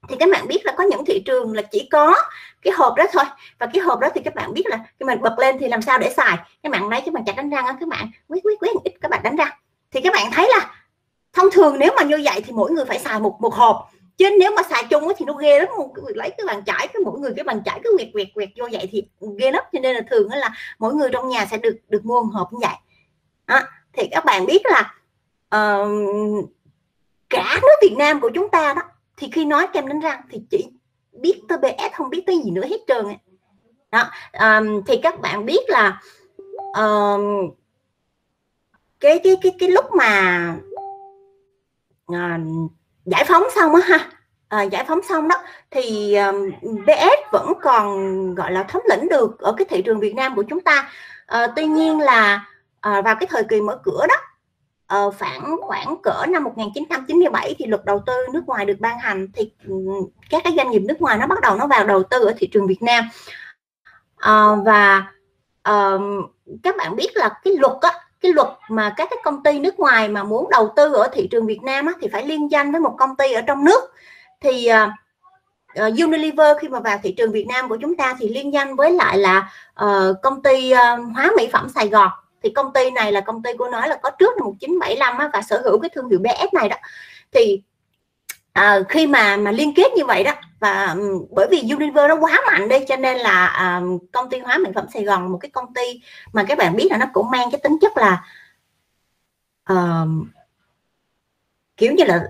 thì các bạn biết là có những thị trường là chỉ có cái hộp đó thôi, và cái hộp đó thì các bạn biết là khi mình bật lên thì làm sao để xài, các bạn lấy cái bàn chải đánh răng á, các bạn quét ít các bạn đánh răng, thì các bạn thấy là thông thường nếu mà như vậy thì mỗi người phải xài một hộp, chứ nếu mà xài chung thì nó ghê lắm, lấy cái bàn chải cái mỗi người cái bàn chải cứ quẹt vô vậy thì ghê lắm, cho nên là thường là mỗi người trong nhà sẽ được mua một hộp như vậy đó. Thì các bạn biết là cả nước Việt Nam của chúng ta đó, thì khi nói kem đánh răng thì chỉ biết tới BS, không biết tới gì nữa hết trơn đó. Thì các bạn biết là cái lúc mà giải phóng xong á ha, giải phóng xong đó thì BS vẫn còn gọi là thống lĩnh được ở cái thị trường Việt Nam của chúng ta. Tuy nhiên là vào cái thời kỳ mở cửa đó, khoảng cỡ năm 1997 thì luật đầu tư nước ngoài được ban hành, thì các cái doanh nghiệp nước ngoài nó bắt đầu nó vào đầu tư ở thị trường Việt Nam. Và các bạn biết là cái luật mà các cái công ty nước ngoài mà muốn đầu tư ở thị trường Việt Nam á, thì phải liên danh với một công ty ở trong nước. Thì Unilever khi mà vào thị trường Việt Nam của chúng ta thì liên danh với lại là công ty hóa mỹ phẩm Sài Gòn. Thì công ty này là công ty của nó là có trước năm 1975 á, và sở hữu cái thương hiệu BS này đó. Thì khi mà liên kết như vậy đó, và bởi vì Unilever nó quá mạnh đi, cho nên là công ty hóa mỹ phẩm Sài Gòn, một cái công ty mà các bạn biết là nó cũng mang cái tính chất là kiểu như là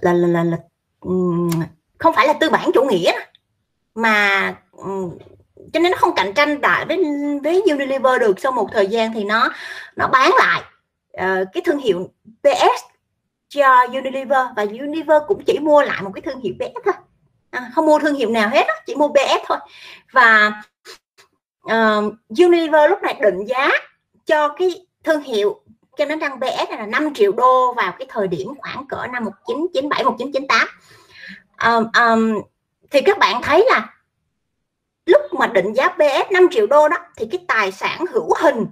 không phải là tư bản chủ nghĩa mà cho nên nó không cạnh tranh đại với Unilever được. Sau một thời gian thì nó bán lại cái thương hiệu BS cho Unilever, và Unilever cũng chỉ mua lại một cái thương hiệu BS thôi, không mua thương hiệu nào hết, chỉ mua BS thôi. Và Unilever lúc này định giá cho cái thương hiệu kem đánh răng BS này là 5 triệu đô vào cái thời điểm khoảng cỡ năm 1997 1998. Thì các bạn thấy là lúc mà định giá BS 5 triệu đô đó, thì cái tài sản hữu hình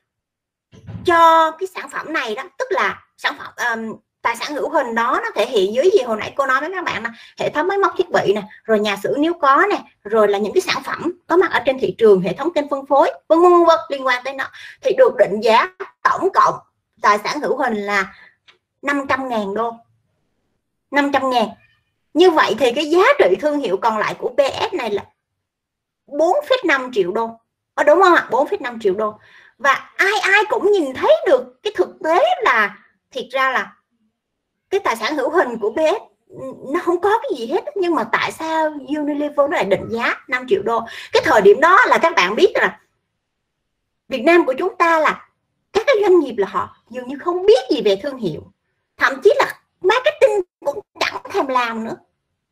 cho cái sản phẩm này đó, tức là sản phẩm tài sản hữu hình đó nó thể hiện dưới gì hồi nãy cô nói với các bạn là hệ thống máy móc thiết bị nè, rồi nhà xưởng nếu có nè, rồi là những cái sản phẩm có mặt ở trên thị trường, hệ thống kênh phân phối, vân vân liên quan tới nó, thì được định giá tổng cộng tài sản hữu hình là 500.000 đô. 500.000. Như vậy thì cái giá trị thương hiệu còn lại của BS này là 4,5 triệu đô. Đúng không ạ? 4,5 triệu đô. Và ai cũng nhìn thấy được cái thực tế là thiệt ra là cái tài sản hữu hình của BS nó không có cái gì hết, nhưng mà tại sao Unilever nó lại định giá 5 triệu đô? Cái thời điểm đó là các bạn biết là Việt Nam của chúng ta là các cái doanh nghiệp là họ dường như không biết gì về thương hiệu, thậm chí là marketing cũng chẳng thèm làm nữa,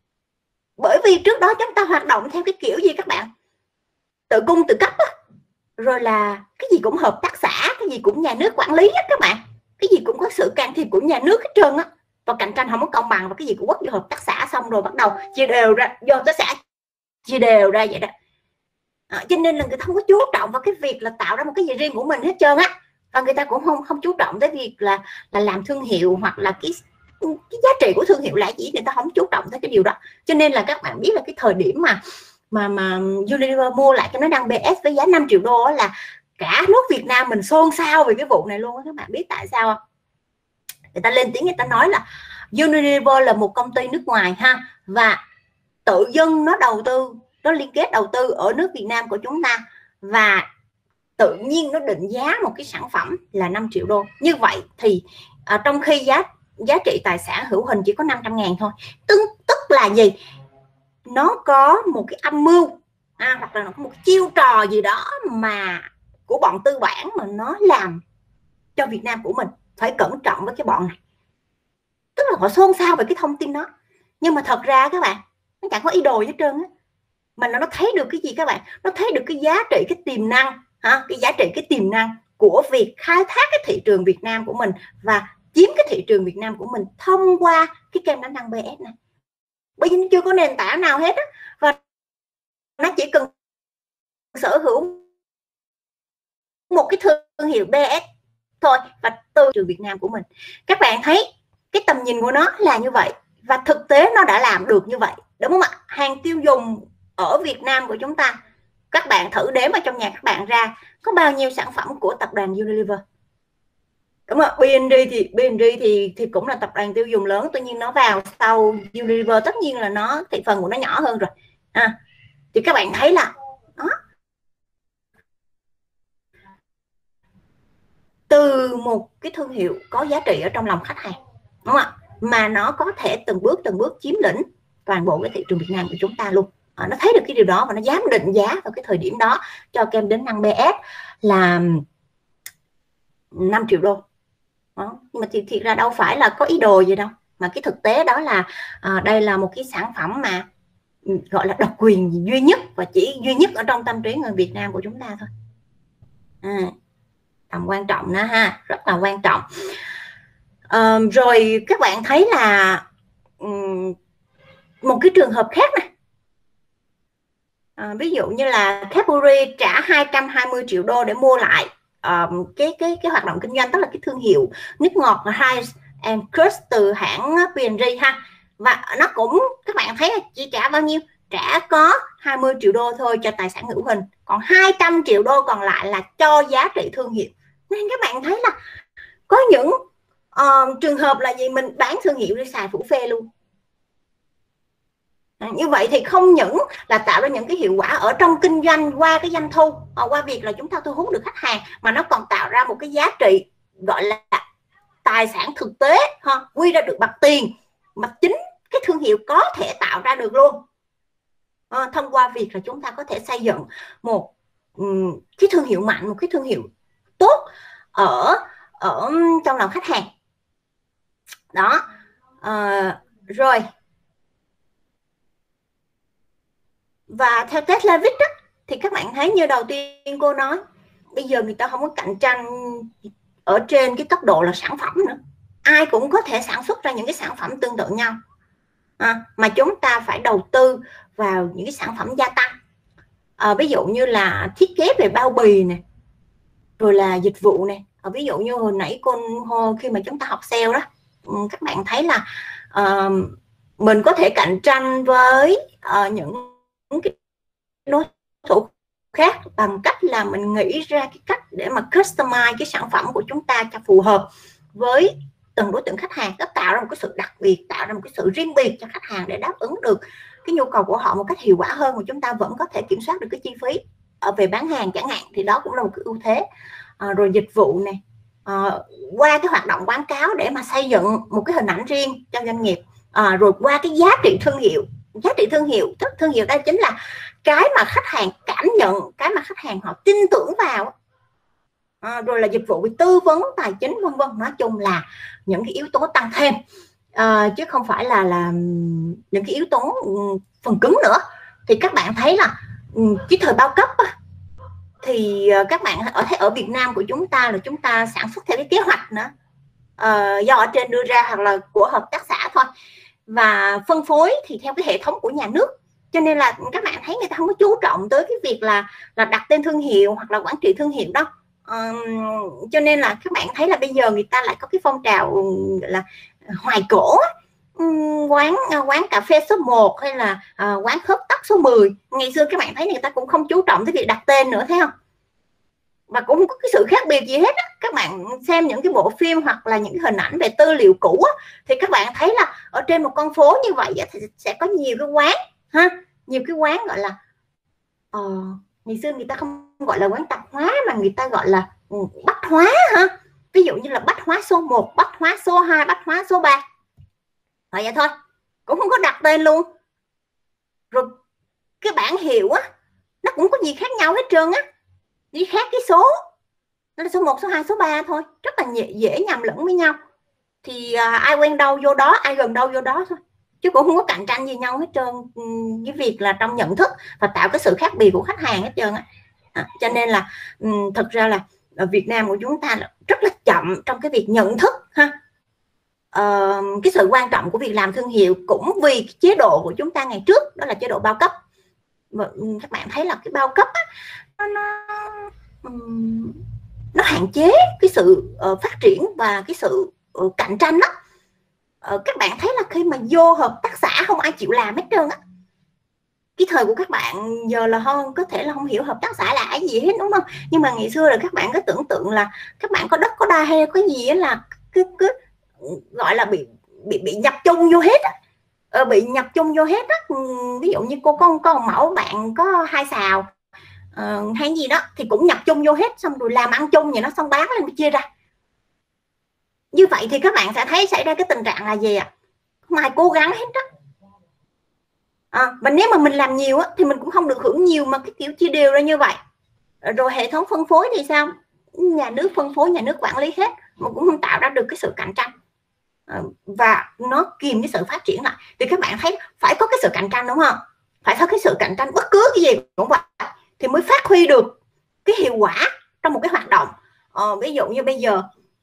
bởi vì trước đó chúng ta hoạt động theo cái kiểu gì các bạn, tự cung tự cấp á, rồi là cái gì cũng hợp tác xã, cái gì cũng nhà nước quản lý á các bạn, cái gì cũng có sự can thiệp của nhà nước hết trơn á, và cạnh tranh không có công bằng, và cái gì cũng quất vô hợp tác xã, xong rồi bắt đầu chia đều ra, vô hợp tác xã chia đều ra vậy đó. Cho nên là người ta không có chú trọng vào cái việc là tạo ra một cái gì riêng của mình hết trơn á, và người ta cũng không chú trọng tới việc là làm thương hiệu, hoặc là cái giá trị của thương hiệu là gì, người ta không chú trọng tới cái điều đó. Cho nên là các bạn biết là cái thời điểm mà Unilever mua lại cái nó đăng BS với giá 5 triệu đô là cả nước Việt Nam mình xôn xao về cái vụ này luôn á. Các bạn biết tại sao không? Người ta lên tiếng, người ta nói là Unilever là một công ty nước ngoài ha, và tự dưng nó đầu tư, nó liên kết đầu tư ở nước Việt Nam của chúng ta, và tự nhiên nó định giá một cái sản phẩm là 5 triệu đô. Như vậy thì trong khi giá trị tài sản hữu hình chỉ có 500.000 thôi, tức là gì? Nó có một cái âm mưu hoặc là nó có một chiêu trò gì đó mà của bọn tư bản mà nó làm cho Việt Nam của mình phải cẩn trọng với cái bọn này. Tức là họ xôn xao về cái thông tin đó, nhưng mà thật ra các bạn, nó chẳng có ý đồ hết trơn á. Mà nó thấy được cái gì các bạn? Nó thấy được cái giá trị, cái tiềm năng, cái giá trị, cái tiềm năng của việc khai thác cái thị trường Việt Nam của mình và chiếm cái thị trường Việt Nam của mình thông qua cái kem đánh răng BS này. Bởi vì nó chưa có nền tảng nào hết á, và nó chỉ cần sở hữu một cái thương hiệu BS thôi và từ trường Việt Nam của mình. Các bạn thấy cái tầm nhìn của nó là như vậy, Và thực tế nó đã làm được như vậy, đúng không ạ? Hàng tiêu dùng ở Việt Nam của chúng ta, các bạn thử đếm ở trong nhà các bạn ra có bao nhiêu sản phẩm của tập đoàn Unilever, đúng không? B&G thì cũng là tập đoàn tiêu dùng lớn, tuy nhiên nó vào sau Unilever, tất nhiên là nó thị phần của nó nhỏ hơn rồi. Thì các bạn thấy là đó, từ một cái thương hiệu có giá trị ở trong lòng khách hàng, đúng không ạ, mà nó có thể từng bước chiếm lĩnh toàn bộ cái thị trường Việt Nam của chúng ta luôn. Nó thấy được cái điều đó và nó dám định giá vào cái thời điểm đó cho kem đánh răng BS là 5 triệu đô. Đó. Nhưng mà thiệt ra đâu phải là có ý đồ gì đâu, mà cái thực tế đó là đây là một cái sản phẩm mà gọi là độc quyền duy nhất và chỉ duy nhất ở trong tâm trí người Việt Nam của chúng ta thôi. Tầm quan trọng đó ha, rất là quan trọng. Rồi các bạn thấy là một cái trường hợp khác này, ví dụ như là Cadbury trả 220 triệu đô để mua lại cái hoạt động kinh doanh, tức là cái thương hiệu nước ngọt là Heinz and Kurz từ hãng P&G ha. Và nó cũng, các bạn thấy là chỉ trả bao nhiêu? Trả có 20 triệu đô thôi cho tài sản hữu hình, còn 200 triệu đô còn lại là cho giá trị thương hiệu. Nên các bạn thấy là có những trường hợp là gì, mình bán thương hiệu đi xài phủ phê luôn. Như vậy thì không những là tạo ra những cái hiệu quả ở trong kinh doanh qua cái doanh thu, qua việc là chúng ta thu hút được khách hàng, mà nó còn tạo ra một cái giá trị gọi là tài sản thực tế quy ra được bằng tiền mà chính cái thương hiệu có thể tạo ra được luôn, thông qua việc là chúng ta có thể xây dựng một cái thương hiệu mạnh, một cái thương hiệu tốt ở trong lòng khách hàng đó. Rồi, và theo Tesla Viết thì các bạn thấy như đầu tiên cô nói, bây giờ người ta không có cạnh tranh ở trên cái tốc độ là sản phẩm nữa, ai cũng có thể sản xuất ra những cái sản phẩm tương tự nhau, mà chúng ta phải đầu tư vào những cái sản phẩm gia tăng, ví dụ như là thiết kế về bao bì này, rồi là dịch vụ này. Ví dụ như hồi nãy khi mà chúng ta học sale đó, các bạn thấy là mình có thể cạnh tranh với những cái đối thủ khác bằng cách là mình nghĩ ra cái cách để mà customize cái sản phẩm của chúng ta cho phù hợp với từng đối tượng khách hàng, nó tạo ra một cái sự đặc biệt, tạo ra một cái sự riêng biệt cho khách hàng để đáp ứng được cái nhu cầu của họ một cách hiệu quả hơn, mà chúng ta vẫn có thể kiểm soát được cái chi phí về bán hàng chẳng hạn, thì đó cũng là một cái ưu thế. Rồi dịch vụ này, qua cái hoạt động quảng cáo để mà xây dựng một cái hình ảnh riêng cho doanh nghiệp, rồi qua cái giá trị thương hiệu, tức thương hiệu đây chính là cái mà khách hàng cảm nhận, cái mà khách hàng họ tin tưởng vào, rồi là dịch vụ về tư vấn tài chính vân vân. Nói chung là những cái yếu tố tăng thêm, chứ không phải là những cái yếu tố phần cứng nữa. Thì các bạn thấy là cái thời bao cấp thì các bạn ở Việt Nam của chúng ta là chúng ta sản xuất theo cái kế hoạch nữa, do ở trên đưa ra hoặc là của hợp tác xã thôi, và phân phối thì theo cái hệ thống của nhà nước, cho nên là các bạn thấy người ta không có chú trọng tới cái việc là đặt tên thương hiệu hoặc là quản trị thương hiệu đâu. Cho nên là các bạn thấy là bây giờ người ta lại có cái phong trào là hoài cổ, quán cà phê số 1 hay là quán khớp tóc số 10. Ngày xưa các bạn thấy người ta cũng không chú trọng tới việc đặt tên nữa, thấy không? Và cũng không có cái sự khác biệt gì hết á. Các bạn xem những cái bộ phim hoặc là những hình ảnh về tư liệu cũ á, thì các bạn thấy là ở trên một con phố như vậy á, thì sẽ có nhiều cái quán ha, nhiều cái quán gọi là ngày xưa người ta không gọi là quán tạp hóa mà người ta gọi là bách hóa ha. Ví dụ như là bách hóa số 1, bách hóa số 2, bách hóa số 3. Vậy thôi, cũng không có đặt tên luôn. Rồi cái bảng hiệu á, nó cũng có gì khác nhau hết trơn á, chỉ khác cái số, nó là số 1, số 2, số 3 thôi, rất là dễ nhầm lẫn với nhau. Thì ai quen đâu vô đó, ai gần đâu vô đó thôi, chứ cũng không có cạnh tranh gì nhau hết trơn, với việc là trong nhận thức và tạo cái sự khác biệt của khách hàng hết trơn á. Cho nên là thật ra là ở Việt Nam của chúng ta rất là chậm trong cái việc nhận thức ha. Cái sự quan trọng của việc làm thương hiệu cũng vì cái chế độ của chúng ta ngày trước, đó là chế độ bao cấp. Và các bạn thấy là cái bao cấp á, nó hạn chế cái sự phát triển và cái sự cạnh tranh đó. các bạn thấy là khi mà vô hợp tác xã không ai chịu làm hết trơn á. Cái thời của các bạn giờ là không, có thể là không hiểu hợp tác xã là cái gì hết, đúng không? Nhưng mà ngày xưa là các bạn có tưởng tượng là các bạn có đất có đai hay có gì là cứ gọi là bị nhập chung vô hết á. Bị nhập chung vô hết á. Ví dụ như cô con mẫu bạn có 2 sào hay gì đó thì cũng nhập chung vô hết, xong rồi làm ăn chung vậy nó, xong bán lên chia ra. Như vậy thì các bạn sẽ thấy xảy ra cái tình trạng là gì ạ? Không ai cố gắng hết đó. Mà nếu mà mình làm nhiều á, thì mình cũng không được hưởng nhiều, mà cái kiểu chia đều ra như vậy. Rồi hệ thống phân phối thì sao? Nhà nước phân phối, nhà nước quản lý hết, mà cũng không tạo ra được cái sự cạnh tranh và nó kìm cái sự phát triển lại. Thì các bạn thấy phải có cái sự cạnh tranh, đúng không? Phải có cái sự cạnh tranh, bất cứ cái gì cũng vậy thì mới phát huy được cái hiệu quả trong một cái hoạt động. Ví dụ như bây giờ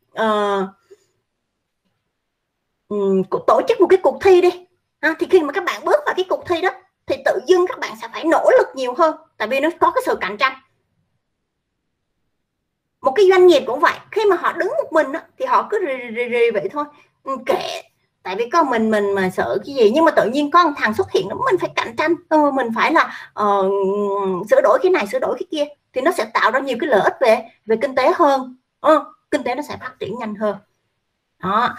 tổ chức một cái cuộc thi đi, thì khi mà các bạn bước vào cái cuộc thi đó thì tự dưng các bạn sẽ phải nỗ lực nhiều hơn, tại vì nó có cái sự cạnh tranh. Một cái doanh nghiệp cũng vậy, khi mà họ đứng một mình đó, thì họ cứ rì vậy thôi, kệ, tại vì có mình mà sợ cái gì. Nhưng mà tự nhiên có một thằng xuất hiện, mình phải cạnh tranh, mình phải là sửa đổi cái này, sửa đổi cái kia, thì nó sẽ tạo ra nhiều cái lợi ích về kinh tế hơn. Kinh tế nó sẽ phát triển nhanh hơn đó.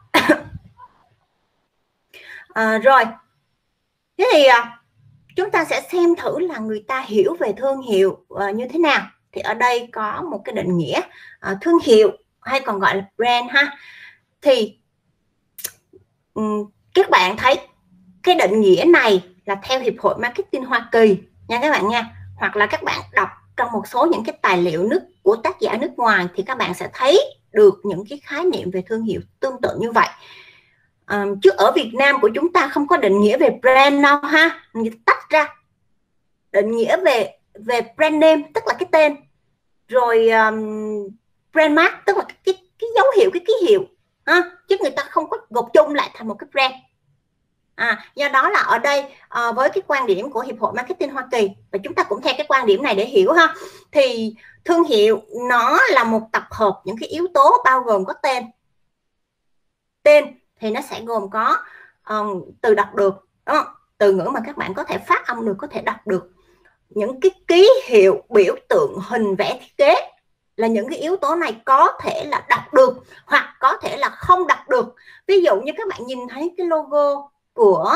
Rồi thế thì chúng ta sẽ xem thử là người ta hiểu về thương hiệu như thế nào. Thì ở đây có một cái định nghĩa thương hiệu hay còn gọi là brand ha. Thì các bạn thấy cái định nghĩa này là theo Hiệp hội Marketing Hoa Kỳ nha các bạn nha. Hoặc là các bạn đọc trong một số những cái tài liệu của tác giả nước ngoài thì các bạn sẽ thấy được những cái khái niệm về thương hiệu tương tự như vậy. Chứ ở Việt Nam của chúng ta không có định nghĩa về brand đâu ha. Người ta tách ra định nghĩa về brand name, tức là cái tên, rồi brand mark, tức là cái dấu hiệu, cái ký hiệu chứ người ta không có gộp chung lại thành một cái brand. Do đó là ở đây với cái quan điểm của Hiệp hội Marketing Hoa Kỳ, và chúng ta cũng theo cái quan điểm này để hiểu ha, thì thương hiệu nó là một tập hợp những cái yếu tố bao gồm có tên thì nó sẽ gồm có từ đọc được đó, từ ngữ mà các bạn có thể phát âm được, có thể đọc được. Những cái ký hiệu, biểu tượng, hình vẽ, thiết kế là những cái yếu tố này có thể là đọc được hoặc có thể là không đọc được. Ví dụ như các bạn nhìn thấy cái logo của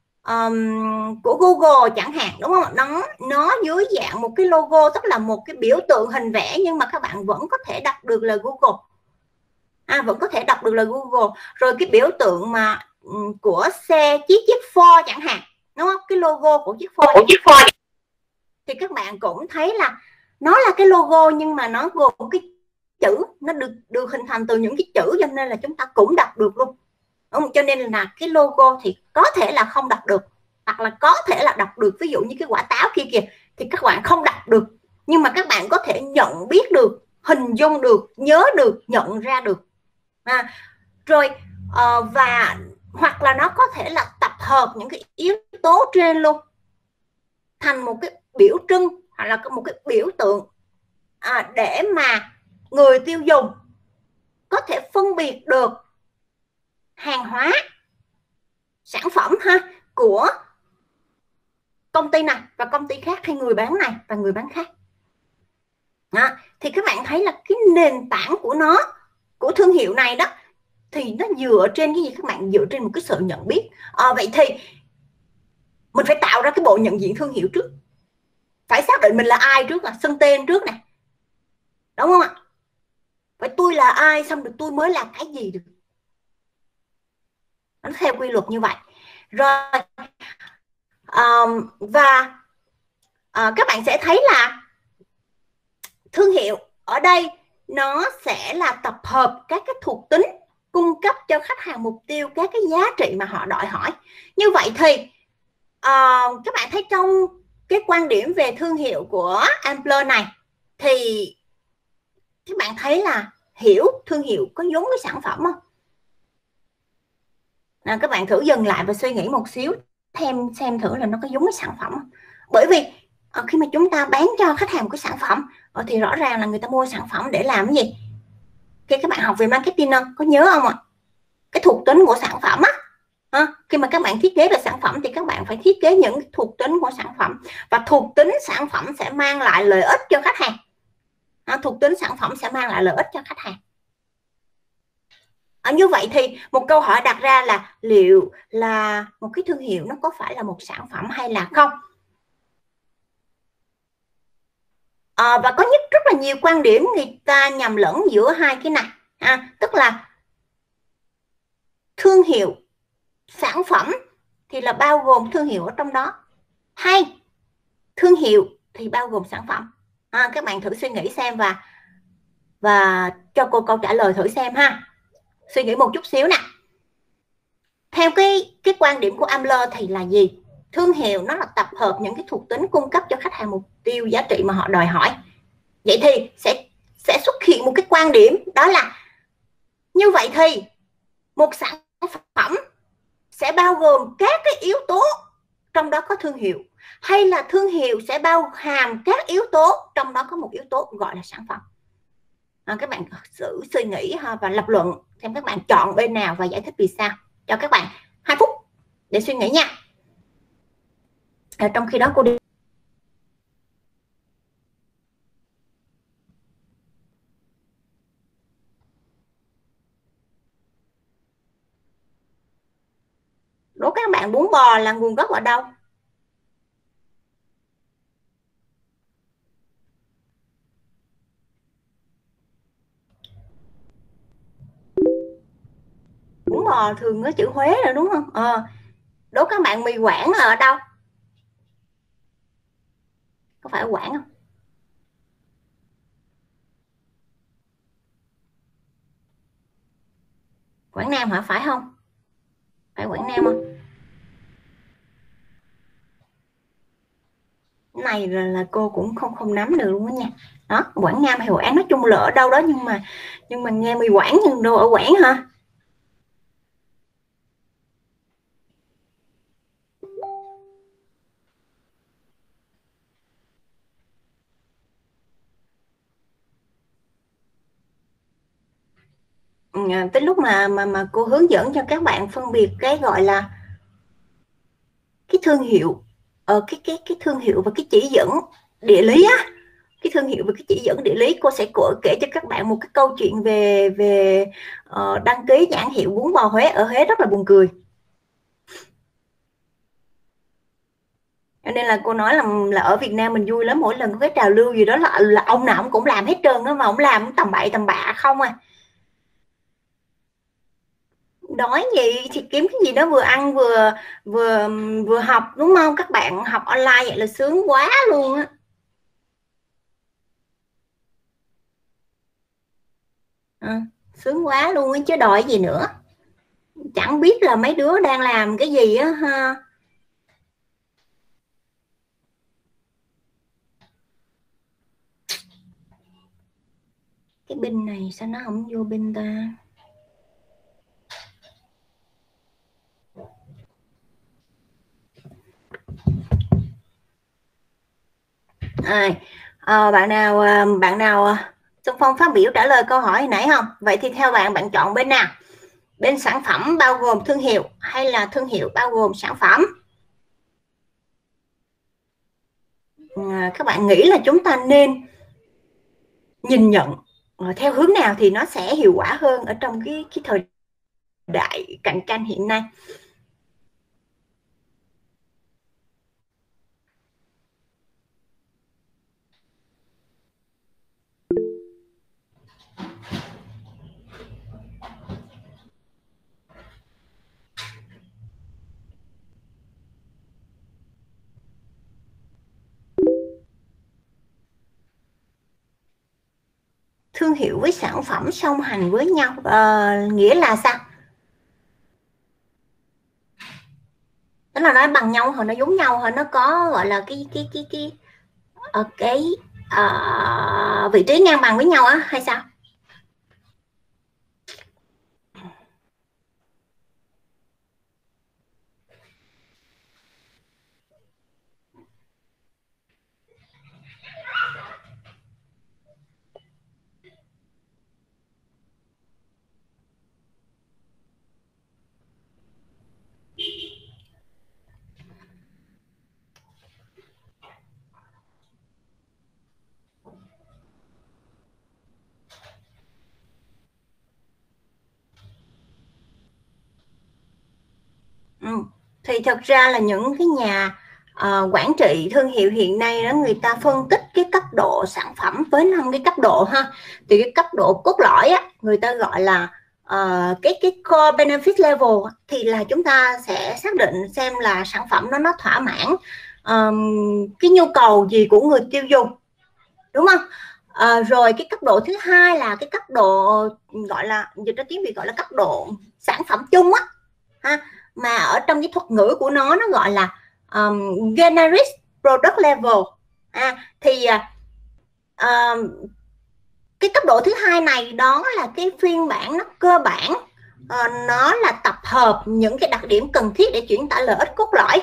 Google chẳng hạn, đúng không? Nó dưới dạng một cái logo, tức là một cái biểu tượng hình vẽ, nhưng mà các bạn vẫn có thể đọc được là Google. Vẫn có thể đọc được là Google. Rồi cái biểu tượng mà của xe chiếc Ford chẳng hạn, đúng không? Cái logo của chiếc Ford thì các bạn cũng thấy là nó là cái logo, nhưng mà nó gồm cái chữ, nó được hình thành từ những cái chữ, cho nên là chúng ta cũng đọc được luôn. Cho nên là cái logo thì có thể là không đọc được, hoặc là có thể là đọc được. Ví dụ như cái quả táo kia kìa thì các bạn không đọc được, nhưng mà các bạn có thể nhận biết được, hình dung được, nhớ được, nhận ra được. Rồi và hoặc là nó có thể là tập hợp những cái yếu tố trên luôn thành một cái biểu trưng hoặc là một cái biểu tượng để mà người tiêu dùng có thể phân biệt được hàng hóa, sản phẩm của công ty này và công ty khác, hay người bán này và người bán khác. Thì các bạn thấy là cái nền tảng của nó, của thương hiệu này đó, thì nó dựa trên cái gì các bạn? Dựa trên một cái sự nhận biết. Vậy thì mình phải tạo ra cái bộ nhận diện thương hiệu trước, phải xác định mình là ai trước, là xưng tên trước này, đúng không ạ? Phải tôi là ai, xong rồi tôi mới là cái gì được. Nó theo quy luật như vậy. Rồi và các bạn sẽ thấy là thương hiệu ở đây nó sẽ là tập hợp các cái thuộc tính cung cấp cho khách hàng mục tiêu các cái giá trị mà họ đòi hỏi. Như vậy thì các bạn thấy trong cái quan điểm về thương hiệu của Ampler này thì các bạn thấy là hiểu thương hiệu có giống với sản phẩm không? Các bạn thử dừng lại và suy nghĩ một xíu, xem thử là nó có giống với sản phẩm không? Bởi vì khi mà chúng ta bán cho khách hàng một cái sản phẩm thì rõ ràng là người ta mua sản phẩm để làm cái gì? Khi các bạn học về marketing không? Có nhớ không ạ? cái thuộc tính của sản phẩm á. Khi mà các bạn thiết kế về sản phẩm thì các bạn phải thiết kế những thuộc tính của sản phẩm, và thuộc tính sản phẩm sẽ mang lại lợi ích cho khách hàng. Thuộc tính sản phẩm sẽ mang lại lợi ích cho khách hàng. Như vậy thì một câu hỏi đặt ra là liệu là một cái thương hiệu nó có phải là một sản phẩm hay là không? Và có rất là nhiều quan điểm người ta nhầm lẫn giữa hai cái này. Tức là thương hiệu, sản phẩm thì là bao gồm thương hiệu ở trong đó, hay thương hiệu thì bao gồm sản phẩm. Các bạn thử suy nghĩ xem và cho cô câu trả lời thử xem ha. Suy nghĩ một chút xíu nè. Theo cái quan điểm của Amler thì là gì? Thương hiệu nó là tập hợp những cái thuộc tính cung cấp cho khách hàng mục tiêu giá trị mà họ đòi hỏi. Vậy thì sẽ xuất hiện một cái quan điểm, đó là như vậy thì một sản phẩm sẽ bao gồm các cái yếu tố, trong đó có thương hiệu, hay là thương hiệu sẽ bao hàm các yếu tố, trong đó có một yếu tố gọi là sản phẩm. Các bạn thử suy nghĩ và lập luận xem các bạn chọn bên nào và giải thích vì sao. Cho các bạn 2 phút để suy nghĩ nha. Trong khi đó cô đi đố các bạn, bún bò là nguồn gốc ở đâu? Bún bò thường có chữ Huế rồi đúng không? Đố các bạn, mì Quảng là ở đâu? Có phải ở Quảng không? Quảng Nam hả? Phải không? Phải Quảng Nam không? Cái này là cô cũng không nắm được luôn đó nha. Đó, Quảng Nam hay Hội An, nói chung là ở đâu đó, nhưng mà nghe mì Quảng nhưng đâu ở Quảng hả? Tới lúc mà cô hướng dẫn cho các bạn phân biệt cái gọi là cái thương hiệu, cái thương hiệu và cái chỉ dẫn địa lý á. Cái thương hiệu và cái chỉ dẫn địa lý, cô sẽ kể cho các bạn một cái câu chuyện về đăng ký nhãn hiệu bún bò Huế ở Huế, rất là buồn cười. Cho nên là cô nói là ở Việt Nam mình vui lắm, mỗi lần có cái trào lưu gì đó là ông nào ông cũng làm hết trơn á, mà ông làm tầm bậy tầm bạ không à. Đói gì thì kiếm cái gì đó vừa ăn vừa vừa vừa học, đúng không? Các bạn học online vậy là sướng quá luôn á. Sướng quá luôn á chứ đòi gì nữa. Chẳng biết là mấy đứa đang làm cái gì á ha. Cái pin này sao nó không vô pin ta? Bạn nào Xuân Phong phát biểu trả lời câu hỏi hồi nãy không? Vậy thì theo bạn chọn bên nào? Bên sản phẩm bao gồm thương hiệu hay là thương hiệu bao gồm sản phẩm? Các bạn nghĩ là chúng ta nên nhìn nhận theo hướng nào thì nó sẽ hiệu quả hơn ở trong cái thời đại cạnh tranh hiện nay? Thương hiệu với sản phẩm song hành với nhau, nghĩa là sao? Tức là nó bằng nhau hoặc nó giống nhau hoặc nó có gọi là cái vị trí ngang bằng với nhau á, hay sao? thì thật ra là những cái nhà quản trị thương hiệu hiện nay đó, người ta phân tích cái cấp độ sản phẩm với 5 cái cấp độ ha. Thì cái cấp độ cốt lõi á, người ta gọi là cái core benefit level, thì là chúng ta sẽ xác định xem là sản phẩm nó thỏa mãn cái nhu cầu gì của người tiêu dùng, đúng không? Rồi cái cấp độ thứ hai là cái cấp độ gọi là, dịch ra tiếng Việt gọi là cấp độ sản phẩm chung á ha, mà ở trong cái thuật ngữ của nó gọi là generic product level. Thì cái cấp độ thứ hai này đó là cái phiên bản nó cơ bản, nó là tập hợp những cái đặc điểm cần thiết để chuyển tải lợi ích cốt lõi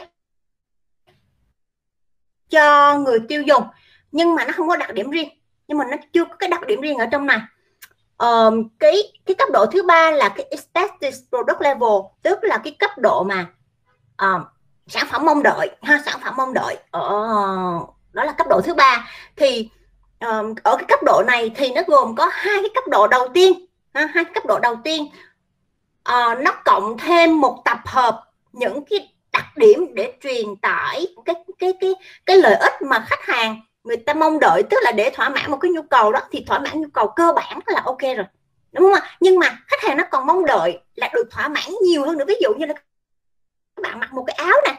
cho người tiêu dùng, nhưng mà nó không có đặc điểm riêng, nhưng mà nó chưa có cái đặc điểm riêng ở trong này. Cái cấp độ thứ ba là cái expected product level, tức là cái cấp độ mà sản phẩm mong đợi ha, sản phẩm mong đợi đó là cấp độ thứ ba. Thì ở cái cấp độ này thì nó gồm có hai cái cấp độ đầu tiên ha, hai cấp độ đầu tiên nó cộng thêm một tập hợp những cái đặc điểm để truyền tải cái lợi ích mà khách hàng người ta mong đợi, tức là để thỏa mãn một cái nhu cầu đó, thì thỏa mãn nhu cầu cơ bản là ok rồi, đúng không? Nhưng mà khách hàng nó còn mong đợi là được thỏa mãn nhiều hơn nữa. Ví dụ như là các bạn mặc một cái áo này,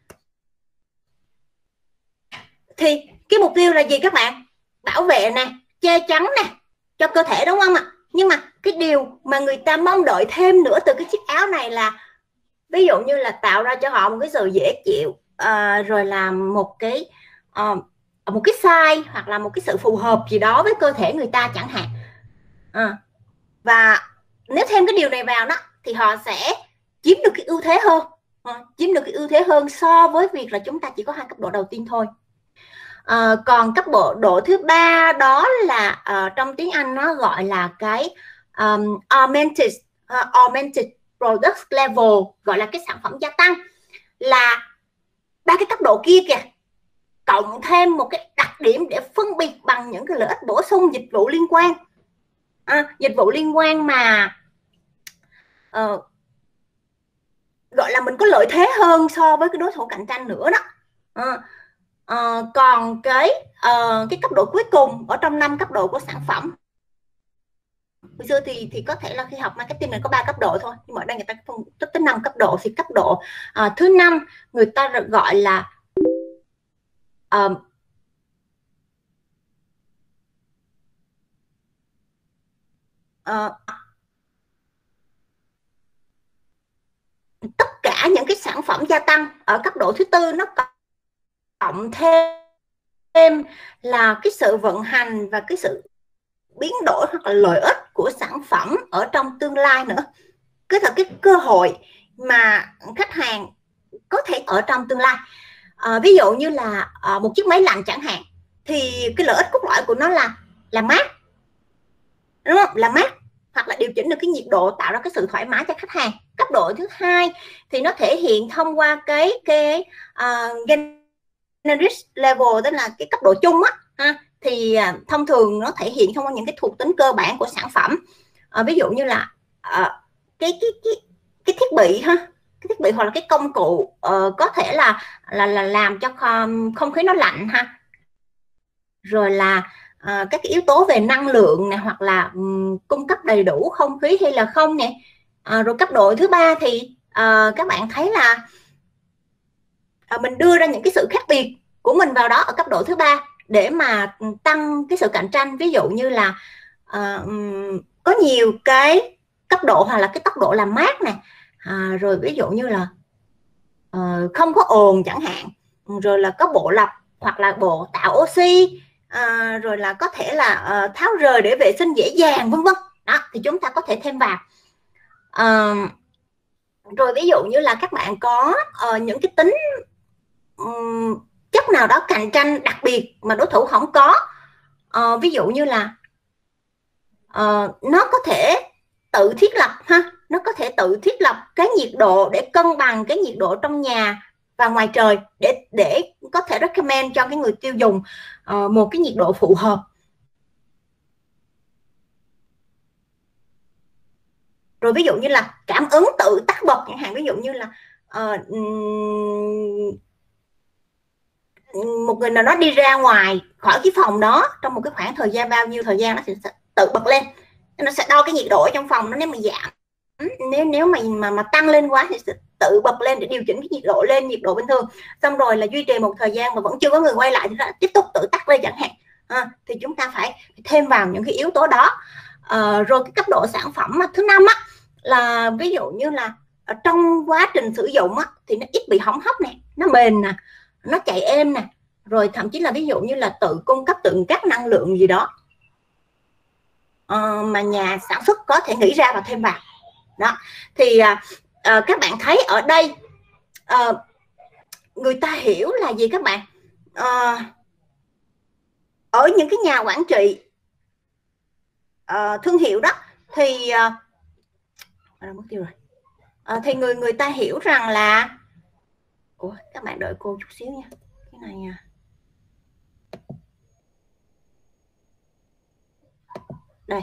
thì cái mục tiêu là gì các bạn? Bảo vệ nè, che chắn nè cho cơ thể, đúng không ạ? Nhưng mà cái điều mà người ta mong đợi thêm nữa từ cái chiếc áo này là ví dụ như là tạo ra cho họ một cái sự dễ chịu, rồi là một cái size hoặc là một cái sự phù hợp gì đó với cơ thể người ta chẳng hạn. Và nếu thêm cái điều này vào đó thì họ sẽ chiếm được cái ưu thế hơn, chiếm được cái ưu thế hơn so với việc là chúng ta chỉ có hai cấp độ đầu tiên thôi. Còn cấp độ thứ ba đó là trong tiếng Anh nó gọi là cái augmented product level, gọi là cái sản phẩm gia tăng, là ba cái cấp độ kia kìa cộng thêm một cái đặc điểm để phân biệt bằng những cái lợi ích bổ sung, dịch vụ liên quan, dịch vụ liên quan mà gọi là mình có lợi thế hơn so với cái đối thủ cạnh tranh nữa đó. Còn cái cấp độ cuối cùng ở trong 5 cấp độ của sản phẩm, hồi xưa thì có thể là khi học marketing này có 3 cấp độ thôi, nhưng mà ở đây người ta phân tích tới 5 cấp độ. Thì cấp độ thứ 5 người ta gọi là tất cả những cái sản phẩm gia tăng ở cấp độ thứ tư nó cộng thêm là cái sự vận hành và cái sự biến đổi hoặc là lợi ích của sản phẩm ở trong tương lai nữa, cái là cái cơ hội mà khách hàng có thể ở trong tương lai. Ví dụ như là một chiếc máy lạnh chẳng hạn, thì cái lợi ích cốt lõi của nó là mát, đúng không? Là mát, hoặc là điều chỉnh được cái nhiệt độ, tạo ra cái sự thoải mái cho khách hàng. Cấp độ thứ hai thì nó thể hiện thông qua cái generic level, tức là cái cấp độ chung á, thì thông thường nó thể hiện thông qua những cái thuộc tính cơ bản của sản phẩm. Ví dụ như là cái thiết bị ha, cái thiết bị hoặc là cái công cụ có thể là làm cho không khí nó lạnh ha, rồi là các cái yếu tố về năng lượng này, hoặc là cung cấp đầy đủ không khí hay là không nè. Rồi cấp độ thứ ba thì các bạn thấy là mình đưa ra những cái sự khác biệt của mình vào đó ở cấp độ thứ ba để mà tăng cái sự cạnh tranh. Ví dụ như là có nhiều cái cấp độ hoặc là cái tốc độ làm mát này, rồi ví dụ như là không có ồn chẳng hạn, rồi là có bộ lọc hoặc là bộ tạo oxy, rồi là có thể là tháo rời để vệ sinh dễ dàng, vân vân. Đó thì chúng ta có thể thêm vào. Rồi ví dụ như là các bạn có những cái tính chất nào đó cạnh tranh đặc biệt mà đối thủ không có. Ví dụ như là nó có thể tự thiết lập ha, nó có thể tự thiết lập cái nhiệt độ để cân bằng cái nhiệt độ trong nhà và ngoài trời, để có thể recommend cho cái người tiêu dùng một cái nhiệt độ phù hợp. Rồi ví dụ như là cảm ứng tự tắt bật chẳng hạn, ví dụ như là một người nào đó đi ra ngoài khỏi cái phòng đó trong một cái khoảng thời gian, bao nhiêu thời gian nó sẽ tự bật lên, nó sẽ đo cái nhiệt độ trong phòng nó, nếu mà giảm, nếu mà tăng lên quá thì sẽ tự bật lên để điều chỉnh cái nhiệt độ lên nhiệt độ bình thường, xong rồi là duy trì một thời gian mà vẫn chưa có người quay lại thì nó tiếp tục tự tắt lên chẳng hạn. Thì chúng ta phải thêm vào những cái yếu tố đó. Rồi cái cấp độ sản phẩm thứ 5 á, là ví dụ như là ở trong quá trình sử dụng á, thì nó ít bị hỏng hóc nè, nó bền nè, nó chạy êm nè, rồi thậm chí là ví dụ như là tự cung cấp tự các năng lượng gì đó mà nhà sản xuất có thể nghĩ ra và thêm vào đó. Thì các bạn thấy ở đây người ta hiểu là gì các bạn? Ở những cái nhà quản trị thương hiệu đó thì mất tiêu rồi. Thì người ta hiểu rằng là các bạn đợi cô chút xíu nha, cái này đây.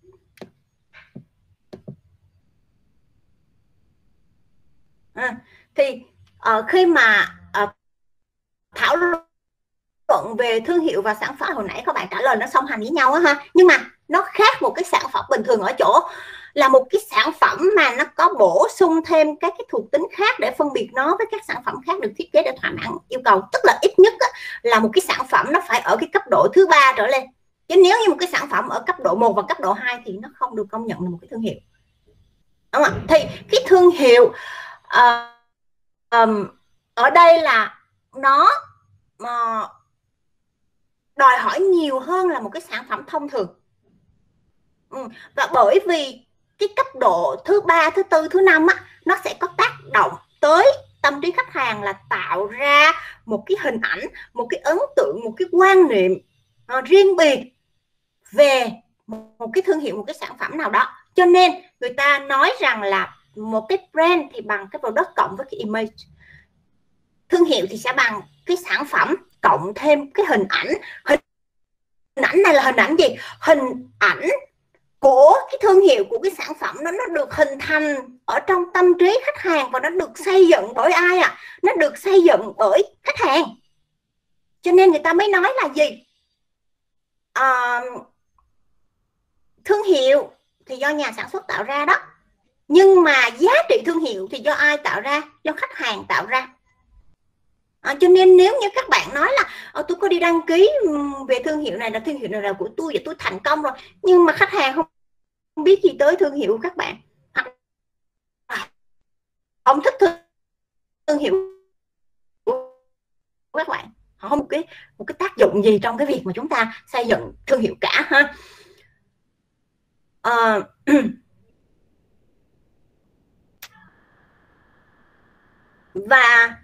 Thì khi mà thảo luận về thương hiệu và sản phẩm, hồi nãy các bạn trả lời nó song hành với nhau á ha, nhưng mà nó khác một cái sản phẩm bình thường ở chỗ là một cái sản phẩm mà nó có bổ sung thêm các cái thuộc tính khác để phân biệt nó với các sản phẩm khác được thiết kế để thỏa mãn yêu cầu. Tức là ít nhất á, là một cái sản phẩm nó phải ở cái cấp độ thứ 3 trở lên, chứ nếu như một cái sản phẩm ở cấp độ 1 và cấp độ 2 thì nó không được công nhận là một cái thương hiệu, đúng không? Thì cái thương hiệu ở đây là nó đòi hỏi nhiều hơn là một cái sản phẩm thông thường. Và bởi vì cái cấp độ thứ 3, thứ 4, thứ 5 á, nó sẽ có tác động tới tâm trí khách hàng, là tạo ra một cái hình ảnh, một cái ấn tượng, một cái quan niệm riêng biệt về một cái thương hiệu, một cái sản phẩm nào đó. Cho nên người ta nói rằng là một cái brand thì bằng cái product cộng với cái image. Thương hiệu thì sẽ bằng cái sản phẩm cộng thêm cái hình ảnh. Hình ảnh này là hình ảnh gì? Hình ảnh của cái thương hiệu, của cái sản phẩm nó được hình thành ở trong tâm trí khách hàng, và nó được xây dựng bởi ai ạ? Nó được xây dựng bởi khách hàng. Cho nên người ta mới nói là gì? Thương hiệu thì do nhà sản xuất tạo ra đó, nhưng mà giá trị thương hiệu thì do ai tạo ra? Do khách hàng tạo ra. Cho nên nếu như các bạn nói là tôi có đi đăng ký về thương hiệu này, là thương hiệu này là của tôi và tôi thành công rồi, nhưng mà khách hàng không biết gì tới thương hiệu của các bạn, không thích thương hiệu của các bạn, họ không một cái tác dụng gì trong cái việc mà chúng ta xây dựng thương hiệu cả ha. Và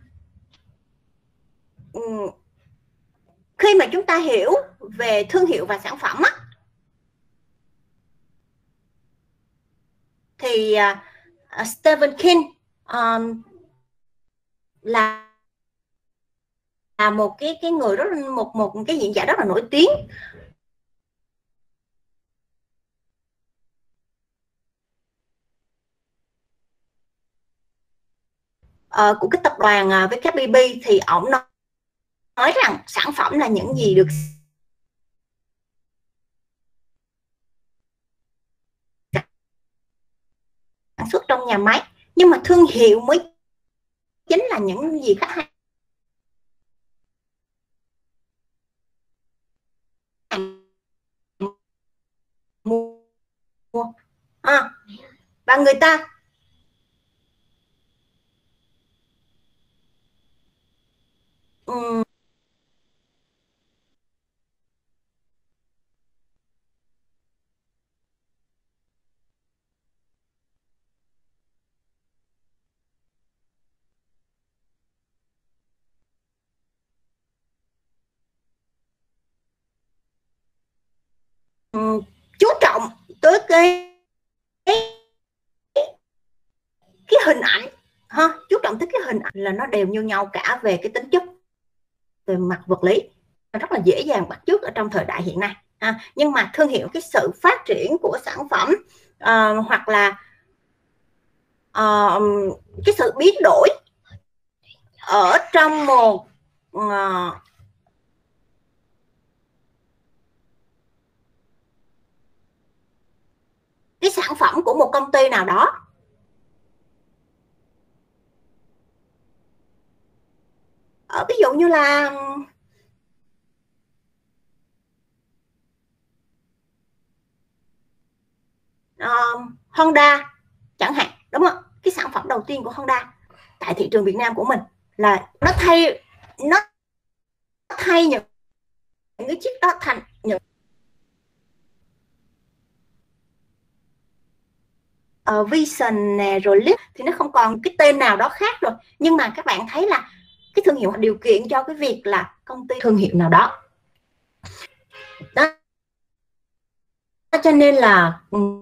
khi mà chúng ta hiểu về thương hiệu và sản phẩm á, thì Stephen King là một cái người rất một cái diễn giả rất là nổi tiếng của cái tập đoàn WPP, thì ông nói rằng sản phẩm là những gì được sản xuất trong nhà máy, nhưng mà thương hiệu mới chính là những gì khách hàng mua. Và người ta chú trọng tới cái hình ảnh ha, chú trọng tới cái hình ảnh là nó đều như nhau cả về cái tính chất, về mặt vật lý, rất là dễ dàng bắt chước ở trong thời đại hiện nay ha. Nhưng mà thương hiệu, cái sự phát triển của sản phẩm hoặc là cái sự biến đổi ở trong một cái sản phẩm của một công ty nào đó. Ví dụ như là Honda chẳng hạn, đúng không? Cái sản phẩm đầu tiên của Honda tại thị trường Việt Nam của mình là nó thay những cái chiếc đó thành những Vision nè, rồi Leap, thì nó không còn cái tên nào đó khác rồi, nhưng mà các bạn thấy là cái thương hiệu điều kiện cho cái việc là công ty thương hiệu nào đó. Cho nên là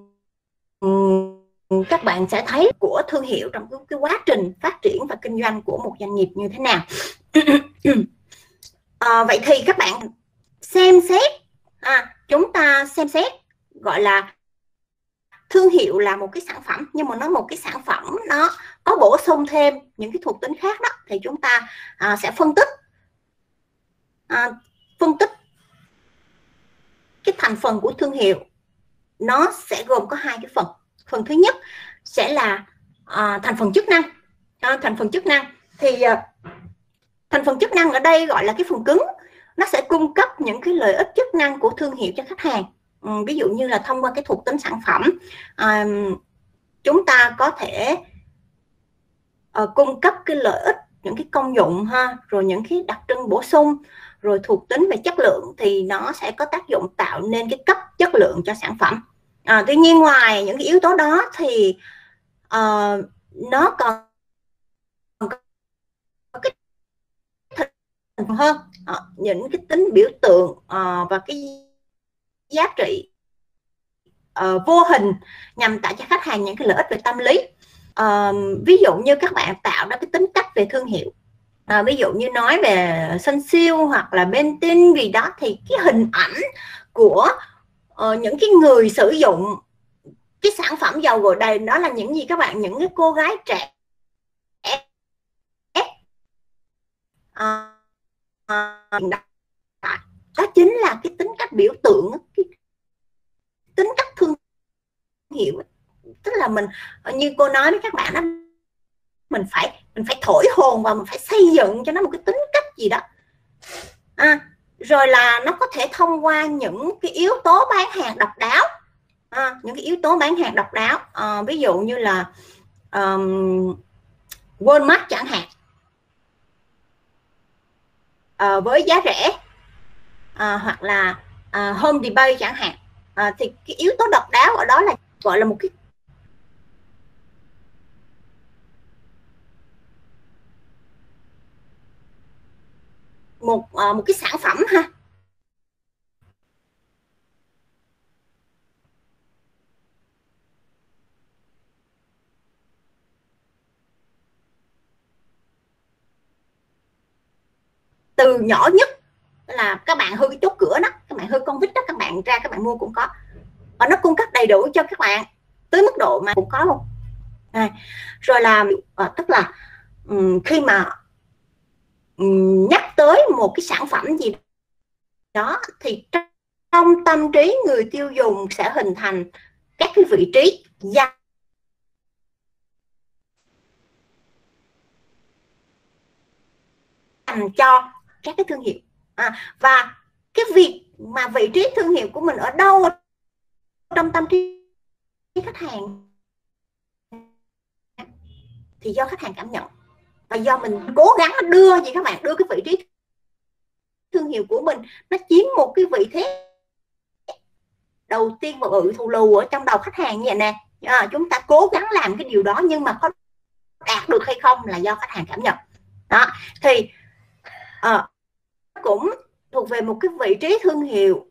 các bạn sẽ thấy của thương hiệu trong cái quá trình phát triển và kinh doanh của một doanh nghiệp như thế nào. Vậy thì các bạn xem xét, chúng ta xem xét gọi là thương hiệu là một cái sản phẩm, nhưng mà nó một cái sản phẩm nó có bổ sung thêm những cái thuộc tính khác đó, thì chúng ta sẽ phân tích cái thành phần của thương hiệu. Nó sẽ gồm có hai cái phần. Phần thứ nhất sẽ là thành phần chức năng. Thành phần chức năng thì thành phần chức năng ở đây gọi là cái phần cứng. Nó sẽ cung cấp những cái lợi ích chức năng của thương hiệu cho khách hàng. Ví dụ như là thông qua cái thuộc tính sản phẩm, chúng ta có thể cung cấp cái lợi ích, những cái công dụng rồi những cái đặc trưng bổ sung, rồi thuộc tính về chất lượng, thì nó sẽ có tác dụng tạo nên cái cấp chất lượng cho sản phẩm. Tuy nhiên ngoài những cái yếu tố đó thì nó còn có cái hơn những cái tính biểu tượng và cái giá trị vô hình nhằm tạo cho khách hàng những cái lợi ích về tâm lý. Ví dụ như các bạn tạo ra cái tính cách về thương hiệu, ví dụ như nói về Sunsilk hoặc là Bentin gì đó, thì cái hình ảnh của những cái người sử dụng cái sản phẩm dầu gội đầy đó là những gì các bạn? Những cái cô gái trẻ, đó chính là cái tính cách biểu tượng, cái tính cách thương hiệu. Tức là mình, như cô nói với các bạn đó, mình phải thổi hồn và mình phải xây dựng cho nó một cái tính cách gì đó. Rồi là nó có thể thông qua những cái yếu tố bán hàng độc đáo, những cái yếu tố bán hàng độc đáo, ví dụ như là Walmart chẳng hạn, với giá rẻ, hoặc là Home Depot chẳng hạn, thì cái yếu tố độc đáo ở đó là gọi là một cái sản phẩm ha. Từ nhỏ nhất là các bạn hư cái chốt cửa đó, các bạn hư con vít đó, các bạn ra các bạn mua cũng có, và nó cung cấp đầy đủ cho các bạn tới mức độ mà cũng có luôn. Rồi là tức là khi mà nhắc tới một cái sản phẩm gì đó thì trong tâm trí người tiêu dùng sẽ hình thành các cái vị trí dành cho các cái thương hiệu, và cái việc mà vị trí thương hiệu của mình ở đâu trong tâm trí khách hàng thì do khách hàng cảm nhận, và do mình cố gắng đưa gì các bạn, đưa cái vị trí thương hiệu của mình nó chiếm một cái vị thế đầu tiên và thù lù ở trong đầu khách hàng như vậy nè. Chúng ta cố gắng làm cái điều đó, nhưng mà có đạt được hay không là do khách hàng cảm nhận đó. Thì cũng thuộc về một cái vị trí thương hiệu.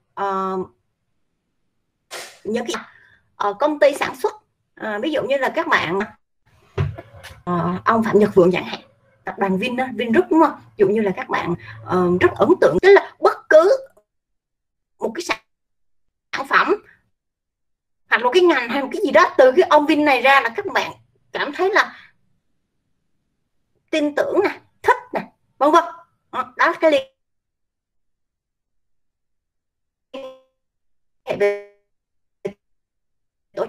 Những cái công ty sản xuất, ví dụ như là các bạn ông Phạm Nhật Vượng chẳng hạn, tập đoàn Vingroup, đúng không? Ví dụ như là các bạn rất ấn tượng, tức là bất cứ một cái sản phẩm hoặc một cái ngành hay một cái gì đó từ cái ông Vin này ra là các bạn cảm thấy là tin tưởng nè, thích vân vân. Đó là cái liên hệ về tổ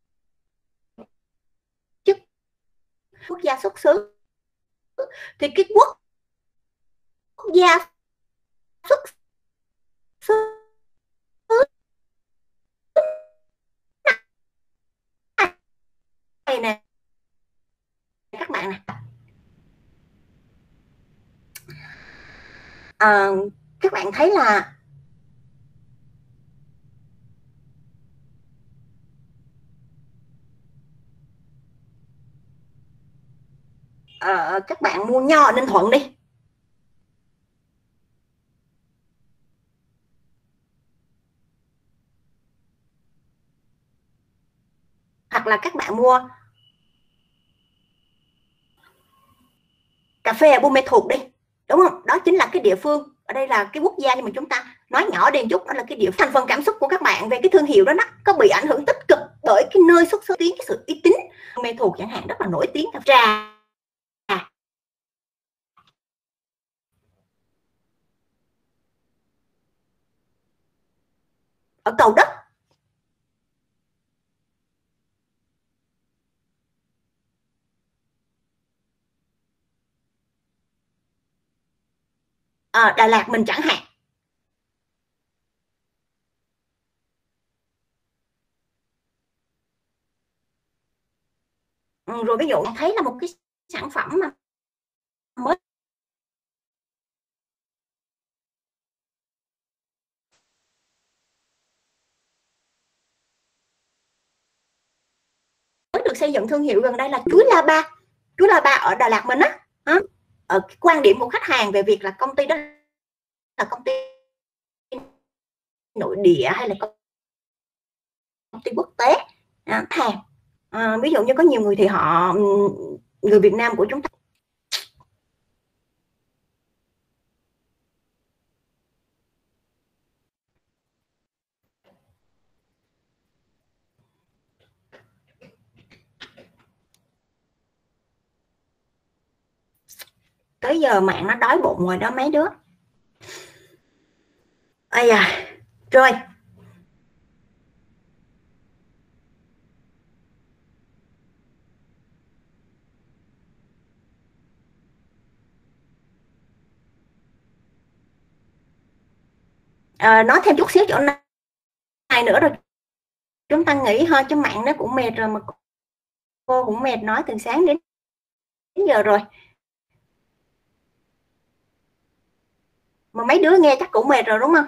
chức quốc gia xuất xứ. Thì cái quốc gia xuất xứ này nè các bạn nè, các bạn thấy là các bạn mua nho ở Ninh Thuận đi, hoặc là các bạn mua cà phê ở Buôn Mê Thuột đi, đúng không? Đó chính là cái địa phương, ở đây là cái quốc gia, nhưng mà chúng ta nói nhỏ đi chút, đó là cái địa thành phần cảm xúc của các bạn về cái thương hiệu đó nó có bị ảnh hưởng tích cực bởi cái nơi xuất xứ, cái sự uy tín. Mê Thuột chẳng hạn rất là nổi tiếng trà ở Cầu Đất, Đà Lạt mình chẳng hạn. Rồi ví dụ thấy là một cái sản phẩm mà mới được xây dựng thương hiệu gần đây là chuối La Ba. Chuối La Ba ở Đà Lạt mình á, ở quan điểm của khách hàng về việc là công ty đó là công ty nội địa hay là công ty quốc tế hàng. Ví dụ như có nhiều người thì họ, người Việt Nam của chúng ta tới giờ mạng nó đói bụng rồi đó mấy đứa. Ây da, rồi nói thêm chút xíu chỗ này nữa rồi chúng ta nghỉ thôi, chứ mạng nó cũng mệt rồi, mà cô cũng mệt nói từ sáng đến giờ rồi, mà mấy đứa nghe chắc cũng mệt rồi đúng không?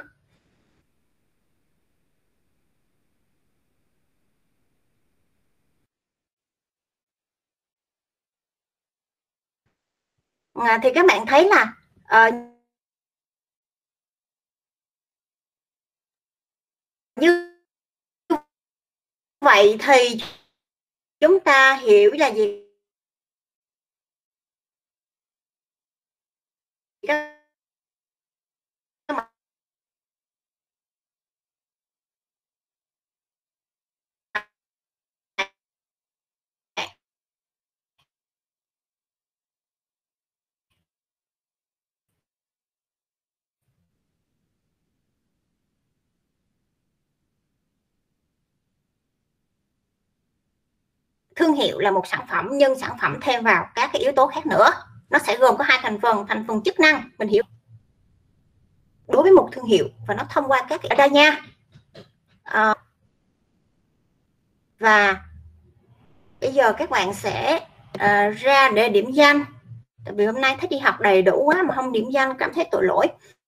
Thì các bạn thấy là như vậy thì chúng ta hiểu là gì? Thương hiệu là một sản phẩm, nhưng sản phẩm thêm vào các cái yếu tố khác nữa. Nó sẽ gồm có hai thành phần chức năng, mình hiểu đối với một thương hiệu, và nó thông qua các ở đây nha. Và bây giờ các bạn sẽ ra để điểm danh, tại vì hôm nay thấy đi học đầy đủ quá mà không điểm danh cảm thấy tội lỗi.